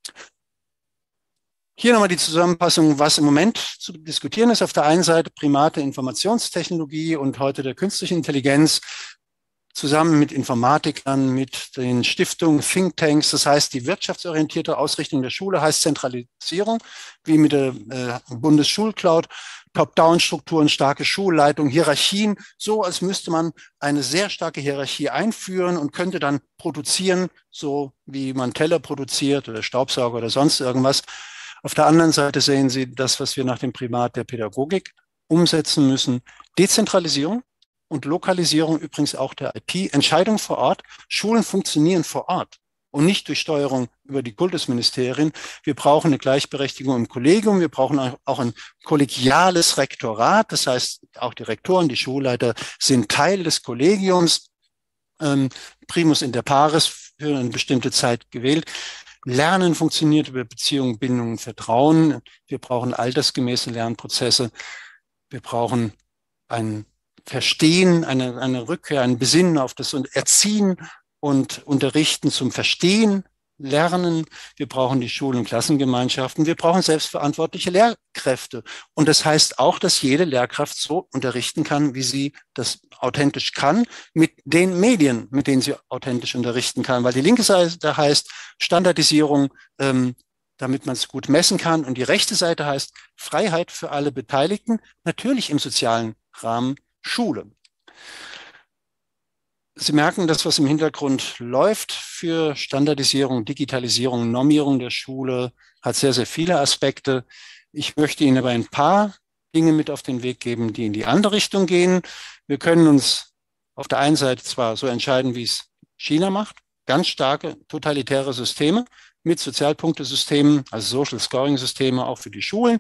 Hier nochmal die Zusammenfassung, was im Moment zu diskutieren ist. Auf der einen Seite Primate Informationstechnologie und heute der künstlichen Intelligenz zusammen mit Informatikern, mit den Stiftungen, Thinktanks. Das heißt, die wirtschaftsorientierte Ausrichtung der Schule heißt Zentralisierung, wie mit der Bundesschulcloud, Top-Down-Strukturen, starke Schulleitung, Hierarchien, so als müsste man eine sehr starke Hierarchie einführen und könnte dann produzieren, so wie man Teller produziert oder Staubsauger oder sonst irgendwas. Auf der anderen Seite sehen Sie das, was wir nach dem Primat der Pädagogik umsetzen müssen. Dezentralisierung und Lokalisierung übrigens auch der IT. Entscheidung vor Ort. Schulen funktionieren vor Ort und nicht durch Steuerung über die Kultusministerien. Wir brauchen eine Gleichberechtigung im Kollegium. Wir brauchen auch ein kollegiales Rektorat. Das heißt, auch die Rektoren, die Schulleiter sind Teil des Kollegiums. Primus inter pares für eine bestimmte Zeit gewählt. Lernen funktioniert über Beziehungen, Bindungen, Vertrauen. Wir brauchen altersgemäße Lernprozesse. Wir brauchen ein Verstehen, eine Rückkehr, ein Besinnen auf das Erziehen und Unterrichten zum Verstehen, Lernen. Wir brauchen die Schul- und Klassengemeinschaften. Wir brauchen selbstverantwortliche Lehrkräfte. Und das heißt auch, dass jede Lehrkraft so unterrichten kann, wie sie das authentisch kann, mit den Medien, mit denen sie authentisch unterrichten kann. Weil die linke Seite heißt Standardisierung, damit man es gut messen kann. Und die rechte Seite heißt Freiheit für alle Beteiligten, natürlich im sozialen Rahmen Schule. Sie merken, das, was im Hintergrund läuft für Standardisierung, Digitalisierung, Normierung der Schule, hat sehr, sehr viele Aspekte. Ich möchte Ihnen aber ein paar Dinge mit auf den Weg geben, die in die andere Richtung gehen. Wir können uns auf der einen Seite zwar so entscheiden, wie es China macht. Ganz starke totalitäre Systeme mit Sozialpunktesystemen, also Social Scoring-Systeme auch für die Schulen.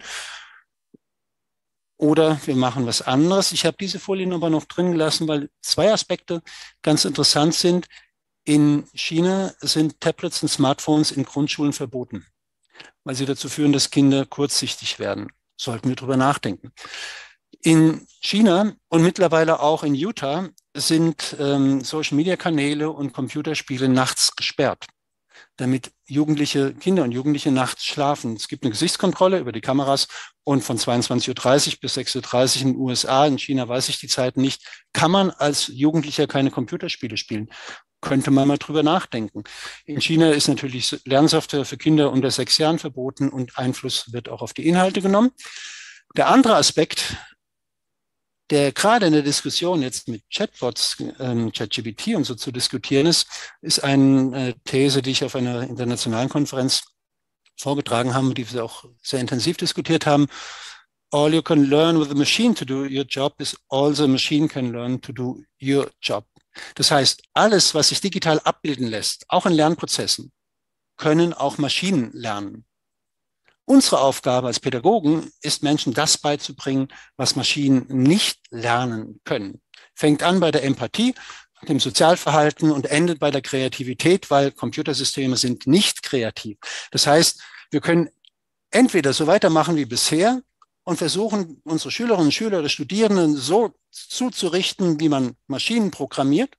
Oder wir machen was anderes. Ich habe diese Folien aber noch drin gelassen, weil zwei Aspekte ganz interessant sind. In China sind Tablets und Smartphones in Grundschulen verboten, weil sie dazu führen, dass Kinder kurzsichtig werden. Sollten wir drüber nachdenken. In China und mittlerweile auch in Utah sind Social-Media-Kanäle und Computerspiele nachts gesperrt, damit Kinder und Jugendliche nachts schlafen. Es gibt eine Gesichtskontrolle über die Kameras und von 22:30 Uhr bis 6:30 Uhr in den USA, in China weiß ich die Zeit nicht, kann man als Jugendlicher keine Computerspiele spielen. Könnte man mal drüber nachdenken. In China ist natürlich Lernsoftware für Kinder unter 6 Jahren verboten und Einfluss wird auch auf die Inhalte genommen. Der andere Aspekt, der gerade in der Diskussion jetzt mit Chatbots, ChatGPT und so zu diskutieren ist eine These, die ich auf einer internationalen Konferenz vorgetragen habe, die wir auch sehr intensiv diskutiert haben. All you can learn with a machine to do your job is all the machine can learn to do your job. Das heißt, alles, was sich digital abbilden lässt, auch in Lernprozessen, können auch Maschinen lernen. Unsere Aufgabe als Pädagogen ist, Menschen das beizubringen, was Maschinen nicht lernen können. Fängt an bei der Empathie, dem Sozialverhalten und endet bei der Kreativität, weil Computersysteme sind nicht kreativ. Das heißt, wir können entweder so weitermachen wie bisher und versuchen, unsere Schülerinnen und Schüler oder Studierenden so zuzurichten, wie man Maschinen programmiert,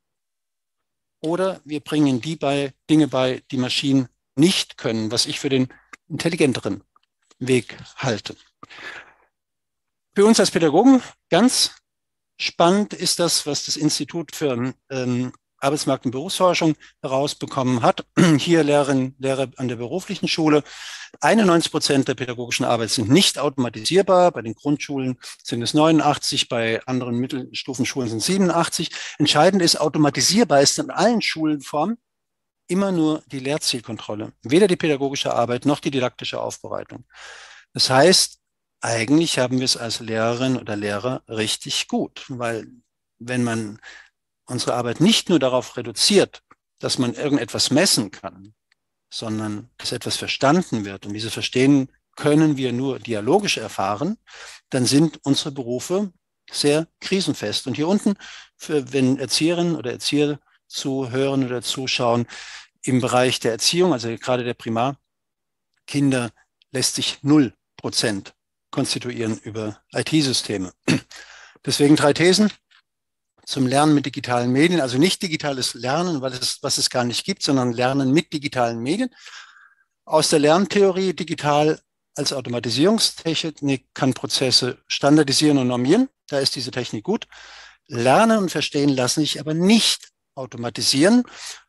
oder wir bringen die Dinge bei, die Maschinen nicht können, was ich für den intelligenteren Weg halte. Für uns als Pädagogen ganz spannend ist das, was das Institut für Arbeitsmarkt- und Berufsforschung herausbekommen hat. Hier Lehrer an der beruflichen Schule. 91% der pädagogischen Arbeit sind nicht automatisierbar. Bei den Grundschulen sind es 89, bei anderen Mittelstufenschulen sind es 87. Entscheidend ist, automatisierbar ist in allen Schulenformen immer nur die Lehrzielkontrolle. Weder die pädagogische Arbeit noch die didaktische Aufbereitung. Das heißt, eigentlich haben wir es als Lehrerin oder Lehrer richtig gut, weil wenn man unsere Arbeit nicht nur darauf reduziert, dass man irgendetwas messen kann, sondern dass etwas verstanden wird und diese Verstehen können wir nur dialogisch erfahren, dann sind unsere Berufe sehr krisenfest. Und hier unten, wenn Erzieherinnen oder Erzieher zuhören oder zuschauen, im Bereich der Erziehung, also gerade der Primarkinder, lässt sich 0% konstituieren über IT-Systeme. Deswegen 3 Thesen zum Lernen mit digitalen Medien, also nicht digitales Lernen, was es gar nicht gibt, sondern Lernen mit digitalen Medien. Aus der Lerntheorie, digital als Automatisierungstechnik kann Prozesse standardisieren und normieren. Da ist diese Technik gut. Lernen und Verstehen lassen sich aber nicht automatisieren.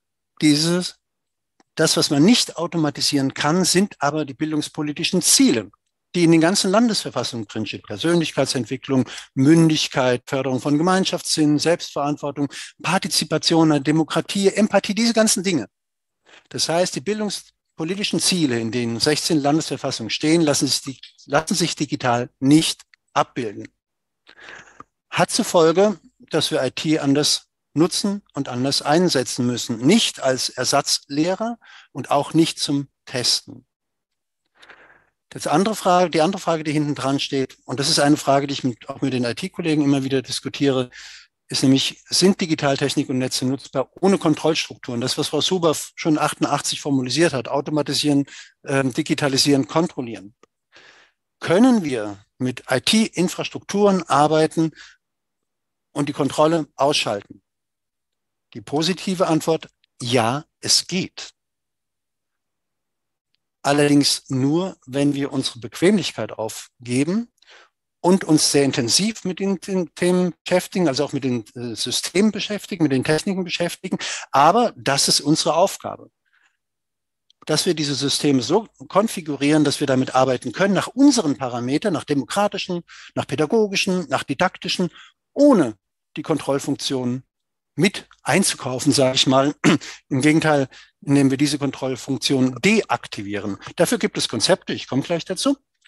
Das, was man nicht automatisieren kann, sind aber die bildungspolitischen Ziele, die in den ganzen Landesverfassungen drinsteht. Persönlichkeitsentwicklung, Mündigkeit, Förderung von Gemeinschaftssinn, Selbstverantwortung, Partizipation an Demokratie, Empathie, diese ganzen Dinge. Das heißt, die bildungspolitischen Ziele, in denen 16 Landesverfassungen stehen, lassen sich digital nicht abbilden. Hat zur Folge, dass wir IT anders nutzen und anders einsetzen müssen. Nicht als Ersatzlehrer und auch nicht zum Testen. Die andere Frage, die hinten dran steht, und das ist eine Frage, die ich auch mit den IT-Kollegen immer wieder diskutiere, ist nämlich, sind Digitaltechnik und Netze nutzbar ohne Kontrollstrukturen? Das, was Frau Suber schon 88 formalisiert hat, automatisieren, digitalisieren, kontrollieren. Können wir mit IT-Infrastrukturen arbeiten und die Kontrolle ausschalten? Die positive Antwort, ja, es geht. Allerdings nur, wenn wir unsere Bequemlichkeit aufgeben und uns sehr intensiv mit den Themen beschäftigen, also auch mit den Systemen beschäftigen, mit den Techniken beschäftigen. Aber das ist unsere Aufgabe, dass wir diese Systeme so konfigurieren, dass wir damit arbeiten können, nach unseren Parametern, nach demokratischen, nach pädagogischen, nach didaktischen, ohne die Kontrollfunktionen mit einzukaufen, sage ich mal. Im Gegenteil, indem wir diese Kontrollfunktion deaktivieren. Dafür gibt es Konzepte, ich komme gleich dazu.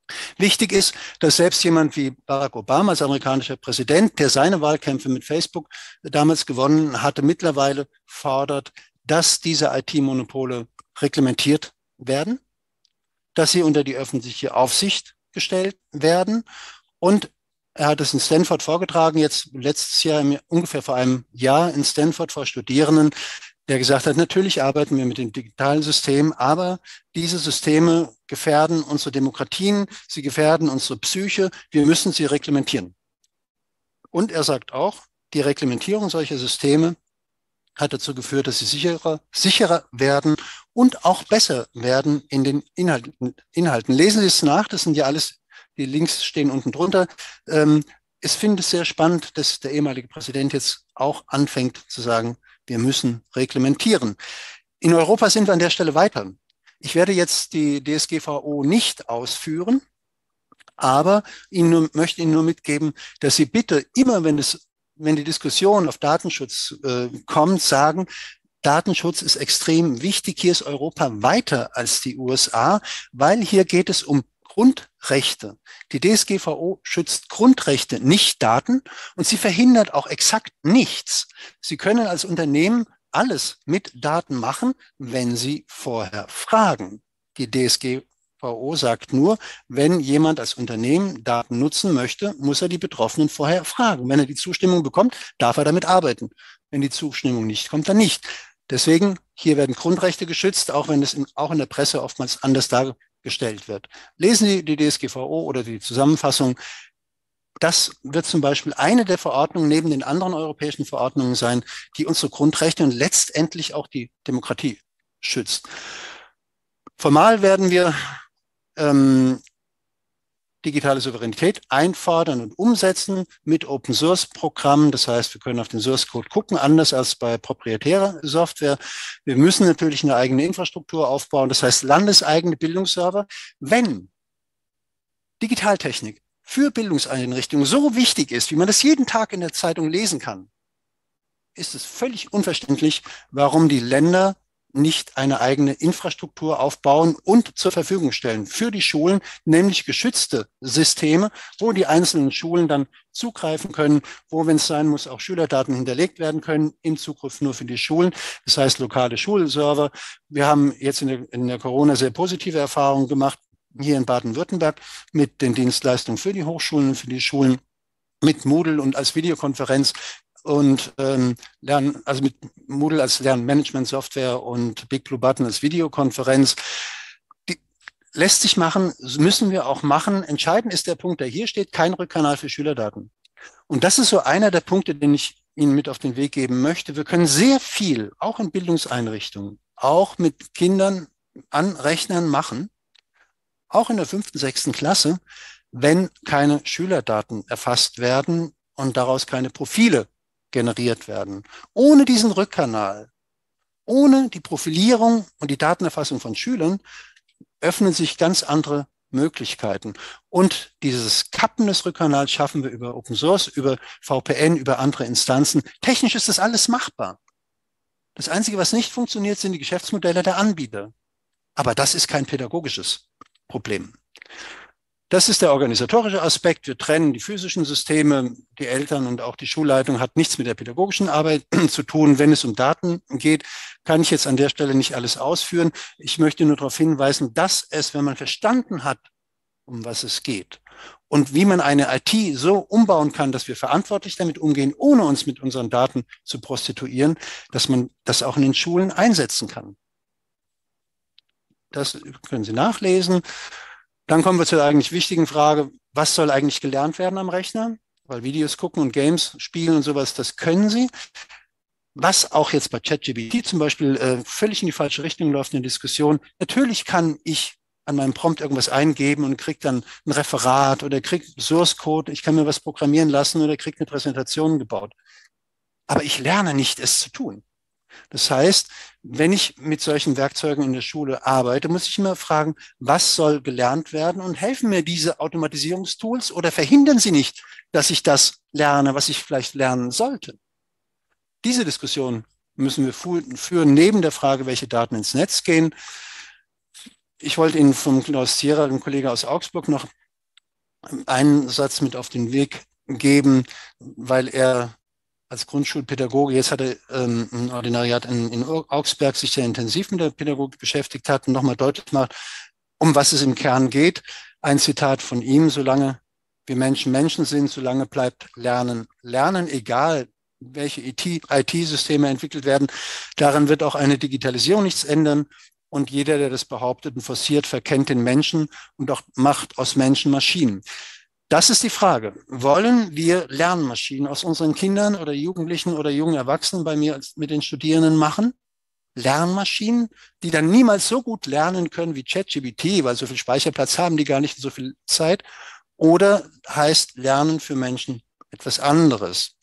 Wichtig ist, dass selbst jemand wie Barack Obama als amerikanischer Präsident, der seine Wahlkämpfe mit Facebook damals gewonnen hatte, mittlerweile fordert, dass diese IT-Monopole reglementiert werden, dass sie unter die öffentliche Aufsicht gestellt werden. Und er hat es in Stanford vorgetragen, jetzt letztes Jahr, ungefähr vor einem Jahr in Stanford vor Studierenden, der gesagt hat, natürlich arbeiten wir mit dem digitalen System, aber diese Systeme gefährden unsere Demokratien, sie gefährden unsere Psyche, wir müssen sie reglementieren. Und er sagt auch, die Reglementierung solcher Systeme hat dazu geführt, dass sie sicherer werden und auch besser werden in den Inhalten. Lesen Sie es nach, das sind ja alles, die Links stehen unten drunter. Ich finde es sehr spannend, dass der ehemalige Präsident jetzt auch anfängt zu sagen, wir müssen reglementieren. In Europa sind wir an der Stelle weiter. Ich werde jetzt die DSGVO nicht ausführen, aber möchte Ihnen nur mitgeben, dass Sie bitte immer, wenn die Diskussion auf Datenschutz kommt, sagen, Datenschutz ist extrem wichtig. Hier ist Europa weiter als die USA, weil hier geht es um Grundrechte. Die DSGVO schützt Grundrechte, nicht Daten, und sie verhindert auch exakt nichts. Sie können als Unternehmen alles mit Daten machen, wenn Sie vorher fragen. Die DSGVO sagt nur, wenn jemand als Unternehmen Daten nutzen möchte, muss er die Betroffenen vorher fragen. Wenn er die Zustimmung bekommt, darf er damit arbeiten. Wenn die Zustimmung nicht kommt, dann nicht. Deswegen, hier werden Grundrechte geschützt, auch wenn es auch in der Presse oftmals anders dargestellt wird. Lesen Sie die DSGVO oder die Zusammenfassung. Das wird zum Beispiel eine der Verordnungen neben den anderen europäischen Verordnungen sein, die unsere Grundrechte und letztendlich auch die Demokratie schützt. Formal werden wir digitale Souveränität einfordern und umsetzen mit Open-Source-Programmen. Das heißt, wir können auf den Source-Code gucken, anders als bei proprietärer Software. Wir müssen natürlich eine eigene Infrastruktur aufbauen, das heißt landeseigene Bildungsserver. Wenn Digitaltechnik für Bildungseinrichtungen so wichtig ist, wie man das jeden Tag in der Zeitung lesen kann, ist es völlig unverständlich, warum die Länder nicht eine eigene Infrastruktur aufbauen und zur Verfügung stellen für die Schulen, nämlich geschützte Systeme, wo die einzelnen Schulen dann zugreifen können, wo, wenn es sein muss, auch Schülerdaten hinterlegt werden können, im Zugriff nur für die Schulen. Das heißt, lokale Schulserver. Wir haben jetzt in der Corona sehr positive Erfahrungen gemacht, hier in Baden-Württemberg, mit den Dienstleistungen für die Hochschulen und für die Schulen, mit Moodle und als Videokonferenz und also mit Moodle als Lernmanagement-Software und Big Blue Button als Videokonferenz. Die lässt sich machen, müssen wir auch machen. Entscheidend ist der Punkt, der hier steht, kein Rückkanal für Schülerdaten. Und das ist so einer der Punkte, den ich Ihnen mit auf den Weg geben möchte. Wir können sehr viel, auch in Bildungseinrichtungen, auch mit Kindern an Rechnern machen, auch in der 5., 6. Klasse, wenn keine Schülerdaten erfasst werden und daraus keine Profile generiert werden. Ohne diesen Rückkanal, ohne die Profilierung und die Datenerfassung von Schülern öffnen sich ganz andere Möglichkeiten. Und dieses Kappen des Rückkanals schaffen wir über Open Source, über VPN, über andere Instanzen. Technisch ist das alles machbar. Das Einzige, was nicht funktioniert, sind die Geschäftsmodelle der Anbieter. Aber das ist kein pädagogisches Problem. Das ist der organisatorische Aspekt. Wir trennen die physischen Systeme. Die Eltern und auch die Schulleitung hat nichts mit der pädagogischen Arbeit zu tun. Wenn es um Daten geht, kann ich jetzt an der Stelle nicht alles ausführen. Ich möchte nur darauf hinweisen, dass es, wenn man verstanden hat, um was es geht und wie man eine IT so umbauen kann, dass wir verantwortlich damit umgehen, ohne uns mit unseren Daten zu prostituieren, dass man das auch in den Schulen einsetzen kann. Das können Sie nachlesen. Dann kommen wir zur eigentlich wichtigen Frage, was soll eigentlich gelernt werden am Rechner? Weil Videos gucken und Games spielen und sowas, das können Sie. Was auch jetzt bei ChatGPT zum Beispiel völlig in die falsche Richtung läuft in der Diskussion. Natürlich kann ich an meinem Prompt irgendwas eingeben und kriege dann ein Referat oder kriege Source Code, ich kann mir was programmieren lassen oder kriege eine Präsentation gebaut. Aber ich lerne nicht, es zu tun. Das heißt, wenn ich mit solchen Werkzeugen in der Schule arbeite, muss ich immer fragen, was soll gelernt werden und helfen mir diese Automatisierungstools oder verhindern sie nicht, dass ich das lerne, was ich vielleicht lernen sollte? Diese Diskussion müssen wir führen, neben der Frage, welche Daten ins Netz gehen. Ich wollte Ihnen vom Klaus Zierer, dem Kollege aus Augsburg, noch einen Satz mit auf den Weg geben, weil er als Grundschulpädagoge, jetzt hat er ein Ordinariat in Augsburg, sich sehr intensiv mit der Pädagogik beschäftigt hat und nochmal deutlich macht, um was es im Kern geht. Ein Zitat von ihm: Solange wir Menschen Menschen sind, solange bleibt Lernen Lernen, egal welche IT-Systeme entwickelt werden. Daran wird auch eine Digitalisierung nichts ändern. Und jeder, der das behauptet und forciert, verkennt den Menschen und auch macht aus Menschen Maschinen. Das ist die Frage. Wollen wir Lernmaschinen aus unseren Kindern oder Jugendlichen oder jungen Erwachsenen bei mir mit den Studierenden machen? Lernmaschinen, die dann niemals so gut lernen können wie ChatGPT, weil so viel Speicherplatz haben die gar nicht und so viel Zeit. Oder heißt Lernen für Menschen etwas anderes?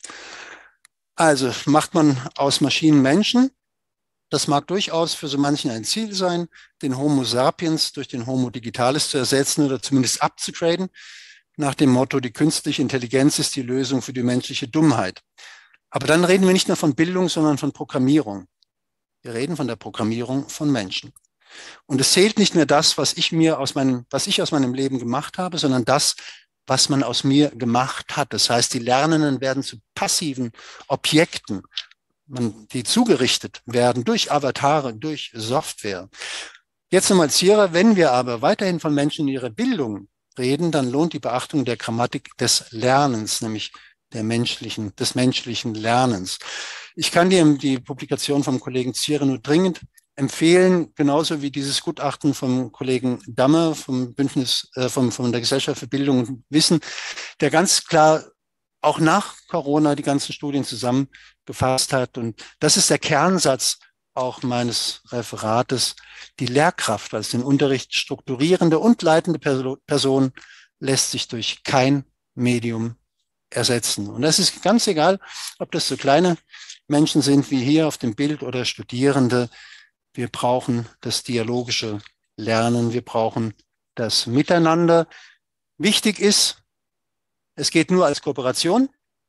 Also macht man aus Maschinen Menschen. Das mag durchaus für so manchen ein Ziel sein, den Homo sapiens durch den Homo digitalis zu ersetzen oder zumindest abzugraden, nach dem Motto, die künstliche Intelligenz ist die Lösung für die menschliche Dummheit. Aber dann reden wir nicht nur von Bildung, sondern von Programmierung. Wir reden von der Programmierung von Menschen. Und es zählt nicht mehr das, was ich aus meinem Leben gemacht habe, sondern das, was man aus mir gemacht hat. Das heißt, die Lernenden werden zu passiven Objekten, die zugerichtet werden durch Avatare, durch Software. Jetzt nochmal Zierer, wenn wir aber weiterhin von Menschen in ihrer Bildung reden, dann lohnt die Beachtung der Grammatik des Lernens, nämlich des menschlichen Lernens. Ich kann dir die Publikation vom Kollegen Zierer nur dringend empfehlen, genauso wie dieses Gutachten vom Kollegen Damme vom Bündnis, von der Gesellschaft für Bildung und Wissen, der ganz klar auch nach Corona die ganzen Studien zusammengefasst hat. Und das ist der Kernsatz auch meines Referates. Die Lehrkraft als den Unterricht strukturierende und leitende Person lässt sich durch kein Medium ersetzen. Und das ist ganz egal, ob das so kleine Menschen sind wie hier auf dem Bild oder Studierende. Wir brauchen das dialogische Lernen. Wir brauchen das Miteinander. Wichtig ist, es geht nur als Kooperation.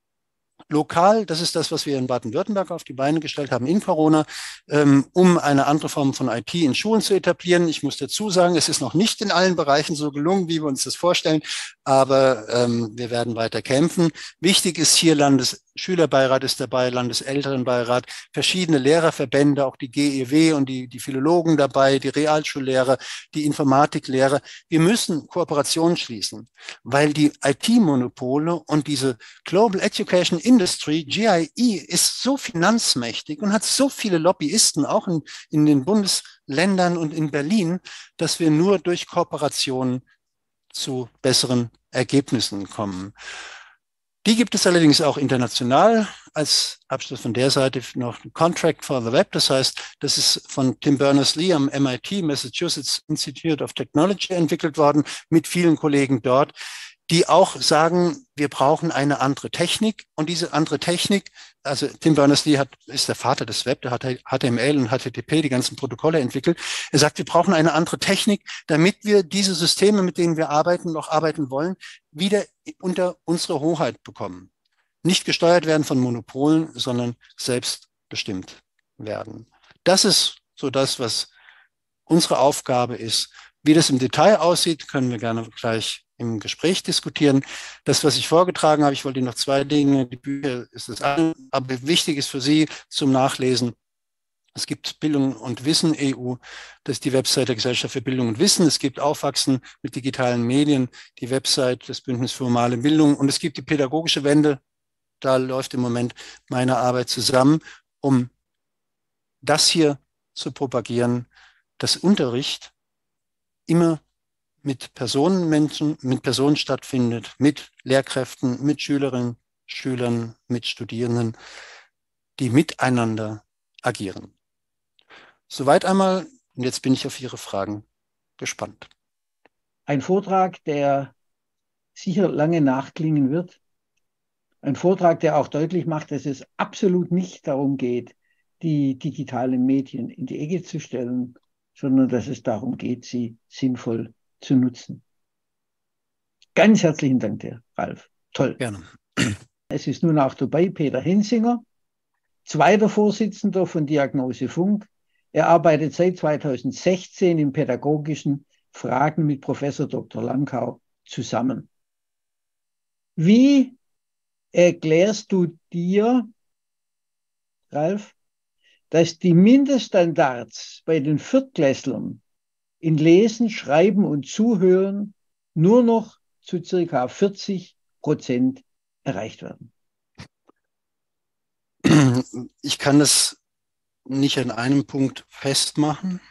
Lokal, das ist das, was wir in Baden-Württemberg auf die Beine gestellt haben in Corona, um eine andere Form von IT in Schulen zu etablieren. Ich muss dazu sagen, es ist noch nicht in allen Bereichen so gelungen, wie wir uns das vorstellen, aber wir werden weiter kämpfen. Wichtig ist hier, Landesschülerbeirat ist dabei, Landeselternbeirat, verschiedene Lehrerverbände, auch die GEW und die Philologen dabei, die Realschullehrer, die Informatiklehrer. Wir müssen Kooperationen schließen, weil die IT-Monopole und diese Global Education Industry, GIE, ist so finanzmächtig und hat so viele Lobbyisten, auch in den Bundesländern und in Berlin, dass wir nur durch Kooperationen zu besseren Ergebnissen kommen. Die gibt es allerdings auch international. Als Abschluss von der Seite noch Contract for the Web. Das heißt, das ist von Tim Berners-Lee am MIT, Massachusetts Institute of Technology, entwickelt worden, mit vielen Kollegen dort, die auch sagen, wir brauchen eine andere Technik. Und diese andere Technik, also Tim Berners-Lee ist der Vater des Web, der hat HTML und HTTP, die ganzen Protokolle entwickelt. Er sagt, wir brauchen eine andere Technik, damit wir diese Systeme, mit denen wir arbeiten, noch arbeiten wollen, wieder unter unsere Hoheit bekommen. Nicht gesteuert werden von Monopolen, sondern selbstbestimmt werden. Das ist so das, was unsere Aufgabe ist. Wie das im Detail aussieht, können wir gerne gleich im Gespräch diskutieren. Das, was ich vorgetragen habe, ich wollte Ihnen noch zwei Dinge, die Bücher ist das eine, aber wichtig ist für Sie zum Nachlesen. Es gibt Bildung und Wissen EU, das ist die Website der Gesellschaft für Bildung und Wissen. Es gibt Aufwachsen mit digitalen Medien, die Website des Bündnisses für formale Bildung. Und es gibt die pädagogische Wende. Da läuft im Moment meine Arbeit zusammen, um das hier zu propagieren, dass Unterricht immer mit Personen stattfindet, mit Lehrkräften, mit Schülerinnen, Schülern, mit Studierenden, die miteinander agieren. Soweit einmal, und jetzt bin ich auf Ihre Fragen gespannt. Ein Vortrag, der sicher lange nachklingen wird. Ein Vortrag, der auch deutlich macht, dass es absolut nicht darum geht, die digitalen Medien in die Ecke zu stellen, sondern dass es darum geht, sie sinnvoll zu nutzen. Ganz herzlichen Dank dir, Ralf. Toll. Gerne. Es ist nun auch dabei Peter Hensinger, zweiter Vorsitzender von Diagnose Funk, Er arbeitet seit 2016 in pädagogischen Fragen mit Professor Dr. Langkau zusammen. Wie erklärst du dir, Ralf, dass die Mindeststandards bei den Viertklässlern in Lesen, Schreiben und Zuhören nur noch zu circa 40% erreicht werden? Ich kann das nicht an einem Punkt festmachen,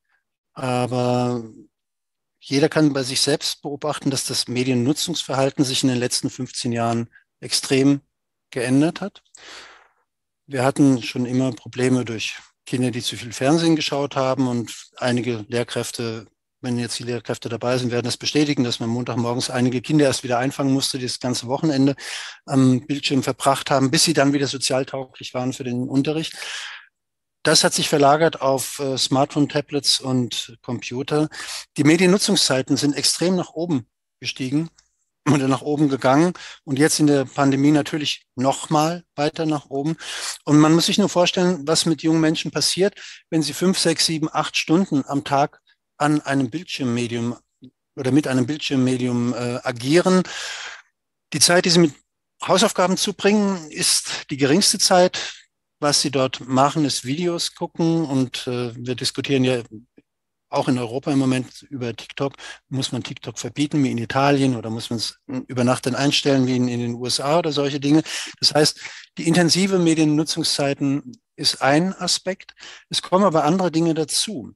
aber jeder kann bei sich selbst beobachten, dass das Mediennutzungsverhalten sich in den letzten 15 Jahren extrem geändert hat. Wir hatten schon immer Probleme durch Kinder, die zu viel Fernsehen geschaut haben, und einige Lehrkräfte, wenn jetzt die Lehrkräfte dabei sind, werden das bestätigen, dass man Montagmorgens einige Kinder erst wieder einfangen musste, die das ganze Wochenende am Bildschirm verbracht haben, bis sie dann wieder sozialtauglich waren für den Unterricht. Das hat sich verlagert auf Smartphone, Tablets und Computer. Die Mediennutzungszeiten sind extrem nach oben gestiegen oder nach oben gegangen und jetzt in der Pandemie natürlich noch mal weiter nach oben. Und man muss sich nur vorstellen, was mit jungen Menschen passiert, wenn sie 5, 6, 7, 8 Stunden am Tag an einem Bildschirmmedium oder mit einem Bildschirmmedium agieren. Die Zeit, die sie mit Hausaufgaben zubringen, ist die geringste Zeit. Was sie dort machen, ist Videos gucken, und wir diskutieren ja auch in Europa im Moment über TikTok. Muss man TikTok verbieten wie in Italien, oder muss man es über Nacht dann einstellen wie in den USA oder solche Dinge? Das heißt, die intensive Mediennutzungszeiten ist ein Aspekt. Es kommen aber andere Dinge dazu.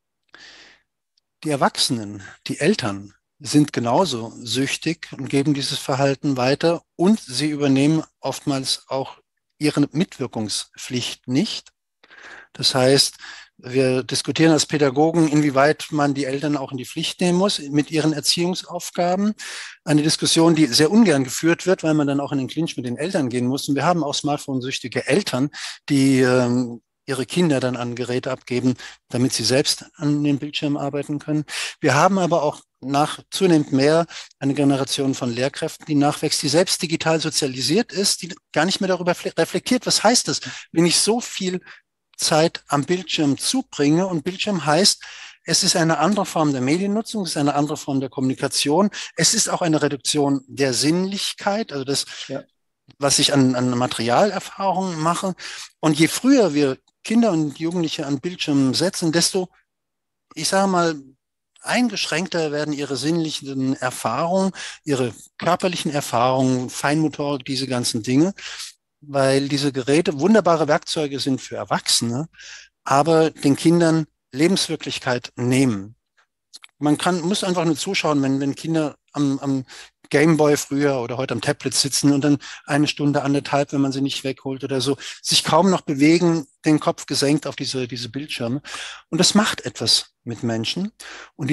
Die Erwachsenen, die Eltern sind genauso süchtig und geben dieses Verhalten weiter, und sie übernehmen oftmals auch ihre Mitwirkungspflicht nicht. Das heißt, wir diskutieren als Pädagogen, inwieweit man die Eltern auch in die Pflicht nehmen muss mit ihren Erziehungsaufgaben. Eine Diskussion, die sehr ungern geführt wird, weil man dann auch in den Clinch mit den Eltern gehen muss. Und wir haben auch smartphone-süchtige Eltern, die ihre Kinder dann an Geräte abgeben, damit sie selbst an den Bildschirm arbeiten können. Wir haben aber auch zunehmend mehr eine Generation von Lehrkräften, die nachwächst, die selbst digital sozialisiert ist, die gar nicht mehr darüber reflektiert, was heißt das, wenn ich so viel Zeit am Bildschirm zubringe. Und Bildschirm heißt, es ist eine andere Form der Mediennutzung, es ist eine andere Form der Kommunikation. Es ist auch eine Reduktion der Sinnlichkeit, also das, was ich an Materialerfahrungen mache. Und je früher wir Kinder und Jugendliche an Bildschirmen setzen, desto, ich sage mal, eingeschränkter werden ihre sinnlichen Erfahrungen, ihre körperlichen Erfahrungen, Feinmotorik, diese ganzen Dinge, weil diese Geräte wunderbare Werkzeuge sind für Erwachsene, aber den Kindern Lebenswirklichkeit nehmen. Man muss einfach nur zuschauen, wenn Kinder am Gameboy früher oder heute am Tablet sitzen und dann 1 Stunde, 1,5, wenn man sie nicht wegholt oder so, sich kaum noch bewegen, den Kopf gesenkt auf diese Bildschirme. Und das macht etwas mit Menschen. Und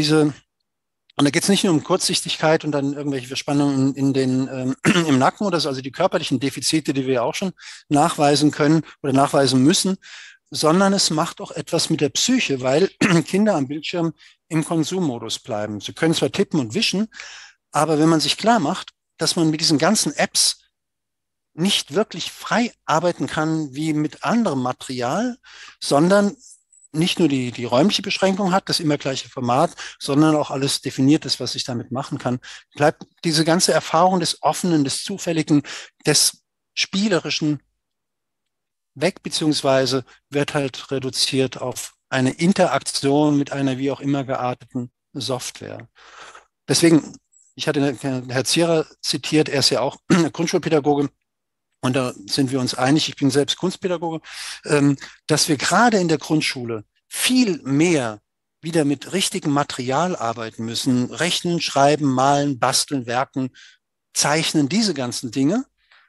da geht es nicht nur um Kurzsichtigkeit und dann irgendwelche Verspannungen im Nacken oder so, also die körperlichen Defizite, die wir ja auch schon nachweisen können oder nachweisen müssen, sondern es macht auch etwas mit der Psyche, weil Kinder am Bildschirm im Konsummodus bleiben. Sie können zwar tippen und wischen, aber wenn man sich klar macht, dass man mit diesen ganzen Apps nicht wirklich frei arbeiten kann wie mit anderem Material, sondern nicht nur die räumliche Beschränkung hat, das immer gleiche Format, sondern auch alles definiert ist, was ich damit machen kann, bleibt diese ganze Erfahrung des Offenen, des Zufälligen, des Spielerischen weg, beziehungsweise wird halt reduziert auf eine Interaktion mit einer wie auch immer gearteten Software. Deswegen, ich hatte Herr Zierer zitiert, er ist ja auch Grundschulpädagoge, und da sind wir uns einig, ich bin selbst Kunstpädagoge, dass wir gerade in der Grundschule viel mehr wieder mit richtigem Material arbeiten müssen. Rechnen, schreiben, malen, basteln, werken, zeichnen, diese ganzen Dinge,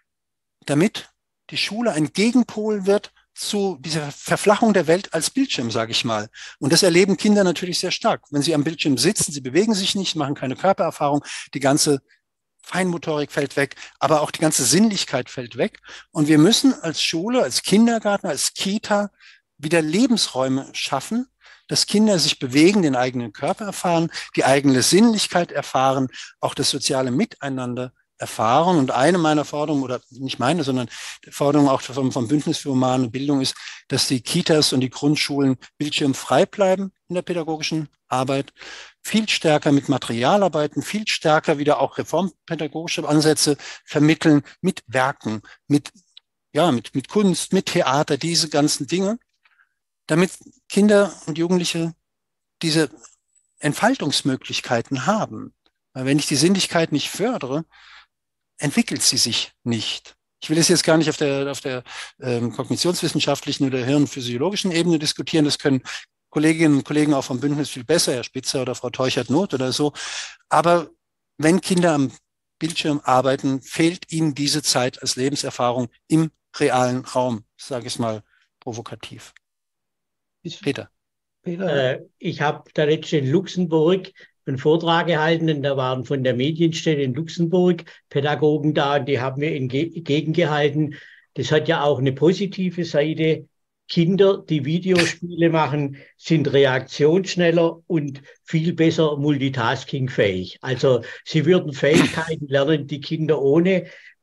damit die Schule ein Gegenpol wird zu dieser Verflachung der Welt als Bildschirm, sage ich mal. Und das erleben Kinder natürlich sehr stark. Wenn sie am Bildschirm sitzen, sie bewegen sich nicht, machen keine Körpererfahrung, die ganze Feinmotorik fällt weg, aber auch die ganze Sinnlichkeit fällt weg. Und wir müssen als Schule, als Kindergarten, als Kita wieder Lebensräume schaffen, dass Kinder sich bewegen, den eigenen Körper erfahren, die eigene Sinnlichkeit erfahren, auch das soziale Miteinander erfahren. Und eine meiner Forderungen, oder nicht meine, sondern die Forderung auch vom Bündnis für humane Bildung ist, dass die Kitas und die Grundschulen bildschirmfrei bleiben in der pädagogischen Arbeit, viel stärker mit Material arbeiten, viel stärker wieder auch reformpädagogische Ansätze vermitteln mit Werken, mit Kunst, mit Theater, diese ganzen Dinge, damit Kinder und Jugendliche diese Entfaltungsmöglichkeiten haben. Weil wenn ich die Sinnlichkeit nicht fördere, entwickelt sie sich nicht. Ich will es jetzt gar nicht auf der kognitionswissenschaftlichen oder hirnphysiologischen Ebene diskutieren. Das können Kolleginnen und Kollegen auch vom Bündnis viel besser, Herr Spitzer oder Frau Teuchert-Noth oder so. Aber wenn Kinder am Bildschirm arbeiten, fehlt ihnen diese Zeit als Lebenserfahrung im realen Raum, sage ich es mal provokativ. Peter. Ich habe da letztens in Luxemburg einen Vortrag gehalten und da waren von der Medienstelle in Luxemburg Pädagogen da und die haben mir entgegengehalten, das hat ja auch eine positive Seite. Kinder, die Videospiele machen, sind reaktionsschneller und viel besser multitaskingfähig. Also sie würden Fähigkeiten lernen, die Kinder ohne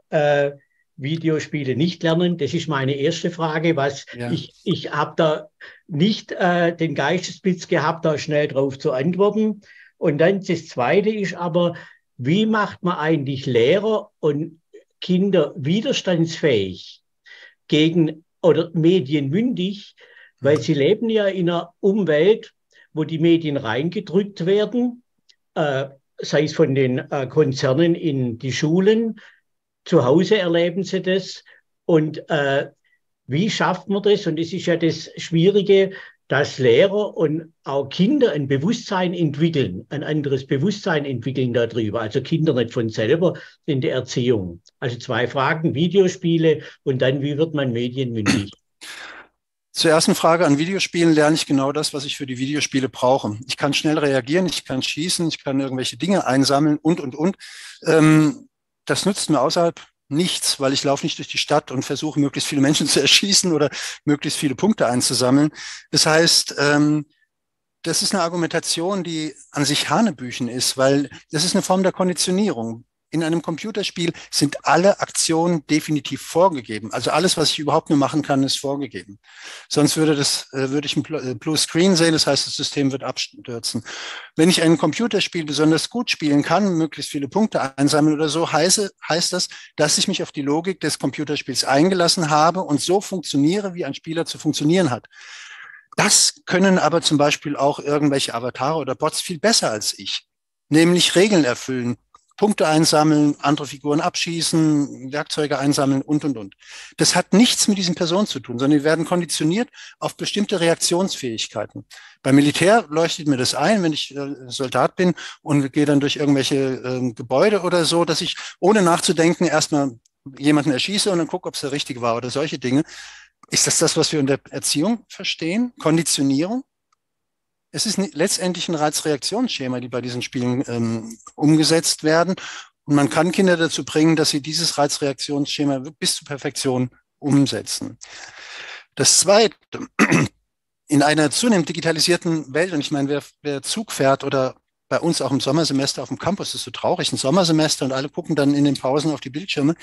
Videospiele nicht lernen. Das ist meine erste Frage. Ich habe da nicht den Geistesblitz gehabt, da schnell drauf zu antworten. Und dann das Zweite ist aber, wie macht man eigentlich Lehrer und Kinder widerstandsfähig gegen oder medienmündig, weil sie leben ja in einer Umwelt, wo die Medien reingedrückt werden, sei es von den Konzernen in die Schulen, zu Hause erleben sie das. Und wie schafft man das? Und es ist ja das Schwierige, dass Lehrer und auch Kinder ein Bewusstsein entwickeln, ein anderes Bewusstsein entwickeln darüber. Also Kinder nicht von selber in der Erziehung. Also 2 Fragen, Videospiele und dann, wie wird man medienmündig? Zur ersten Frage, an Videospielen lerne ich genau das, was ich für die Videospiele brauche. Ich kann schnell reagieren, ich kann schießen, ich kann irgendwelche Dinge einsammeln und. Das nützt mir außerhalb nichts, weil ich laufe nicht durch die Stadt und versuche, möglichst viele Menschen zu erschießen oder möglichst viele Punkte einzusammeln. Das heißt, das ist eine Argumentation, die an sich Hanebüchen ist, weil das ist eine Form der Konditionierung. In einem Computerspiel sind alle Aktionen definitiv vorgegeben. Also alles, was ich überhaupt nur machen kann, ist vorgegeben. Sonst würde ich ein Blue Screen sehen, das heißt, das System wird abstürzen. Wenn ich ein Computerspiel besonders gut spielen kann, möglichst viele Punkte einsammeln oder so, heißt das, dass ich mich auf die Logik des Computerspiels eingelassen habe und so funktioniere, wie ein Spieler zu funktionieren hat. Das können aber zum Beispiel auch irgendwelche Avatare oder Bots viel besser als ich, nämlich Regeln erfüllen, Punkte einsammeln, andere Figuren abschießen, Werkzeuge einsammeln und. Das hat nichts mit diesen Personen zu tun, sondern die werden konditioniert auf bestimmte Reaktionsfähigkeiten. Beim Militär leuchtet mir das ein, wenn ich Soldat bin und gehe dann durch irgendwelche Gebäude oder so, dass ich ohne nachzudenken erstmal jemanden erschieße und dann gucke, ob es der Richtige war oder solche Dinge. Ist das, was wir unter Erziehung verstehen? Konditionierung? Es ist letztendlich ein Reizreaktionsschema, die bei diesen Spielen umgesetzt werden. Und man kann Kinder dazu bringen, dass sie dieses Reizreaktionsschema bis zur Perfektion umsetzen. Das Zweite, in einer zunehmend digitalisierten Welt, und ich meine, wer Zug fährt oder bei uns auch im Sommersemester auf dem Campus, ist so traurig, ein Sommersemester und alle gucken dann in den Pausen auf die Bildschirme.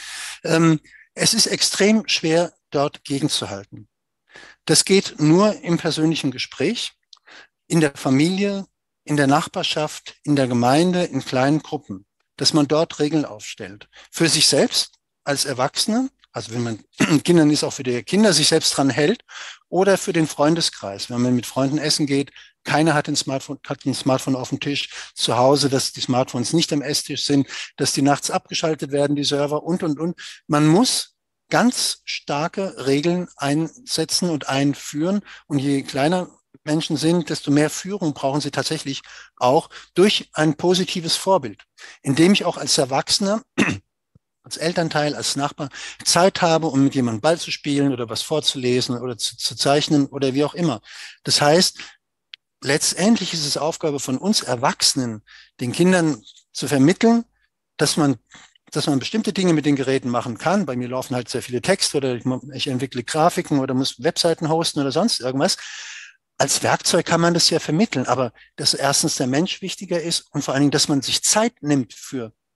Es ist extrem schwer, dort gegenzuhalten. Das geht nur im persönlichen Gespräch, in der Familie, in der Nachbarschaft, in der Gemeinde, in kleinen Gruppen, dass man dort Regeln aufstellt. Für sich selbst als Erwachsene, also wenn man Kindern ist, auch für die Kinder sich selbst dran hält, oder für den Freundeskreis, wenn man mit Freunden essen geht, keiner hat ein Smartphone auf dem Tisch zu Hause, dass die Smartphones nicht am Esstisch sind, dass die nachts abgeschaltet werden, die Server und. Man muss ganz starke Regeln einsetzen und einführen. Und je kleiner Menschen sind, desto mehr Führung brauchen sie tatsächlich auch durch ein positives Vorbild, indem ich auch als Erwachsener, als Elternteil, als Nachbar Zeit habe, um mit jemandem Ball zu spielen oder was vorzulesen oder zu zeichnen oder wie auch immer. Das heißt, letztendlich ist es Aufgabe von uns Erwachsenen, den Kindern zu vermitteln, dass man bestimmte Dinge mit den Geräten machen kann. Bei mir laufen halt sehr viele Texte oder ich entwickle Grafiken oder muss Webseiten hosten oder sonst irgendwas. Als Werkzeug kann man das ja vermitteln, aber dass erstens der Mensch wichtiger ist und vor allen Dingen, dass man sich Zeit nimmt für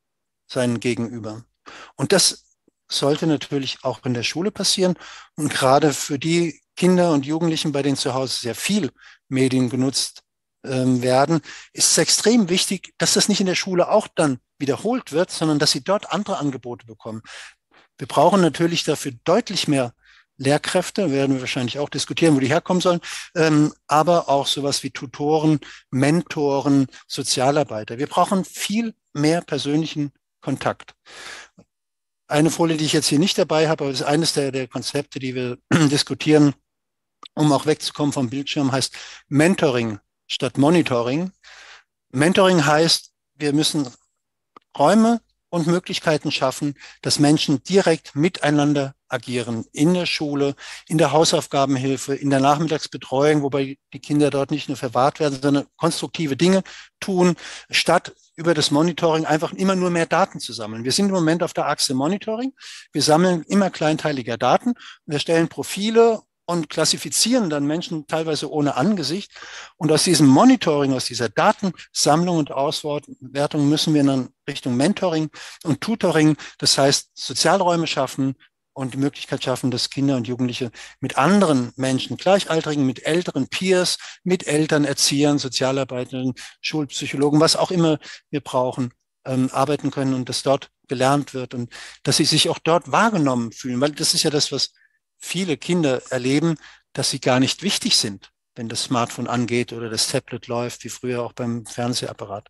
seinen Gegenüber. Und das sollte natürlich auch in der Schule passieren. Und gerade für die Kinder und Jugendlichen, bei denen zu Hause sehr viel Medien genutzt werden, ist es extrem wichtig, dass das nicht in der Schule auch dann wiederholt wird, sondern dass sie dort andere Angebote bekommen. Wir brauchen natürlich dafür deutlich mehr Lehrkräfte, werden wir wahrscheinlich auch diskutieren, wo die herkommen sollen, aber auch sowas wie Tutoren, Mentoren, Sozialarbeiter. Wir brauchen viel mehr persönlichen Kontakt. Eine Folie, die ich jetzt hier nicht dabei habe, aber das ist eines der Konzepte, die wir diskutieren, um auch wegzukommen vom Bildschirm, heißt Mentoring statt Monitoring. Mentoring heißt, wir müssen Räume und Möglichkeiten schaffen, dass Menschen direkt miteinander agieren. In der Schule, in der Hausaufgabenhilfe, in der Nachmittagsbetreuung, wobei die Kinder dort nicht nur verwahrt werden, sondern konstruktive Dinge tun, statt über das Monitoring einfach immer nur mehr Daten zu sammeln. Wir sind im Moment auf der Achse Monitoring. Wir sammeln immer kleinteiliger Daten. Wir stellen Profile und klassifizieren dann Menschen teilweise ohne Angesicht. Und aus diesem Monitoring, aus dieser Datensammlung und Auswertung müssen wir dann Richtung Mentoring und Tutoring, das heißt Sozialräume schaffen und die Möglichkeit schaffen, dass Kinder und Jugendliche mit anderen Menschen, Gleichaltrigen, mit älteren Peers, mit Eltern, Erziehern, Sozialarbeitern, Schulpsychologen, was auch immer wir brauchen, arbeiten können und dass dort gelernt wird und dass sie sich auch dort wahrgenommen fühlen, weil das ist ja das, was viele Kinder erleben, dass sie gar nicht wichtig sind, wenn das Smartphone angeht oder das Tablet läuft, wie früher auch beim Fernsehapparat.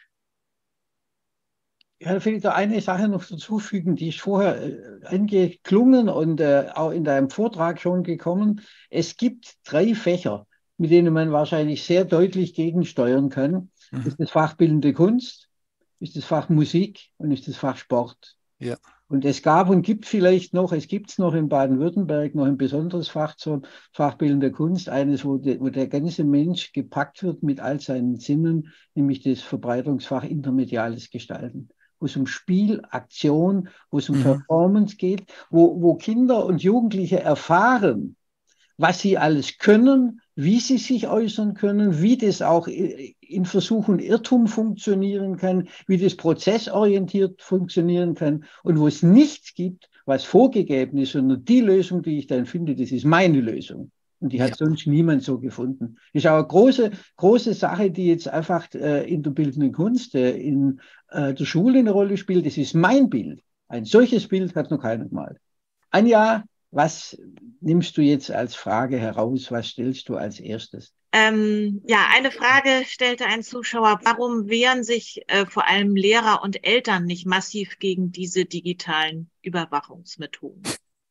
Ja, da will ich da eine Sache noch hinzufügen, die ist vorher angeklungen und auch in deinem Vortrag schon gekommen. Es gibt 3 Fächer, mit denen man wahrscheinlich sehr deutlich gegensteuern kann. Das ist das Fach Bildende Kunst, ist das Fach Musik und ist das Fach Sport. Ja. Und es gab und gibt vielleicht noch, es gibt es noch in Baden-Württemberg noch ein besonderes Fach zur Fachbildende Kunst, eines, wo der ganze Mensch gepackt wird mit all seinen Sinnen, nämlich das Verbreitungsfach Intermediales Gestalten, wo es um Spiel, Aktion, wo es um Performance geht, wo Kinder und Jugendliche erfahren, was sie alles können, wie sie sich äußern können, wie das auch in Versuch und Irrtum funktionieren kann, wie das prozessorientiert funktionieren kann und wo es nichts gibt, was vorgegeben ist, sondern die Lösung, die ich dann finde, das ist meine Lösung. Und die hat sonst niemand so gefunden. Das ist auch eine große Sache, die jetzt einfach in der bildenden Kunst, in der Schule eine Rolle spielt. Das ist mein Bild. Ein solches Bild hat noch keiner gemalt. Anja, was nimmst du jetzt als Frage heraus? Was stellst du als erstes? Ja, eine Frage stellte ein Zuschauer. Warum wehren sich vor allem Lehrer und Eltern nicht massiv gegen diese digitalen Überwachungsmethoden?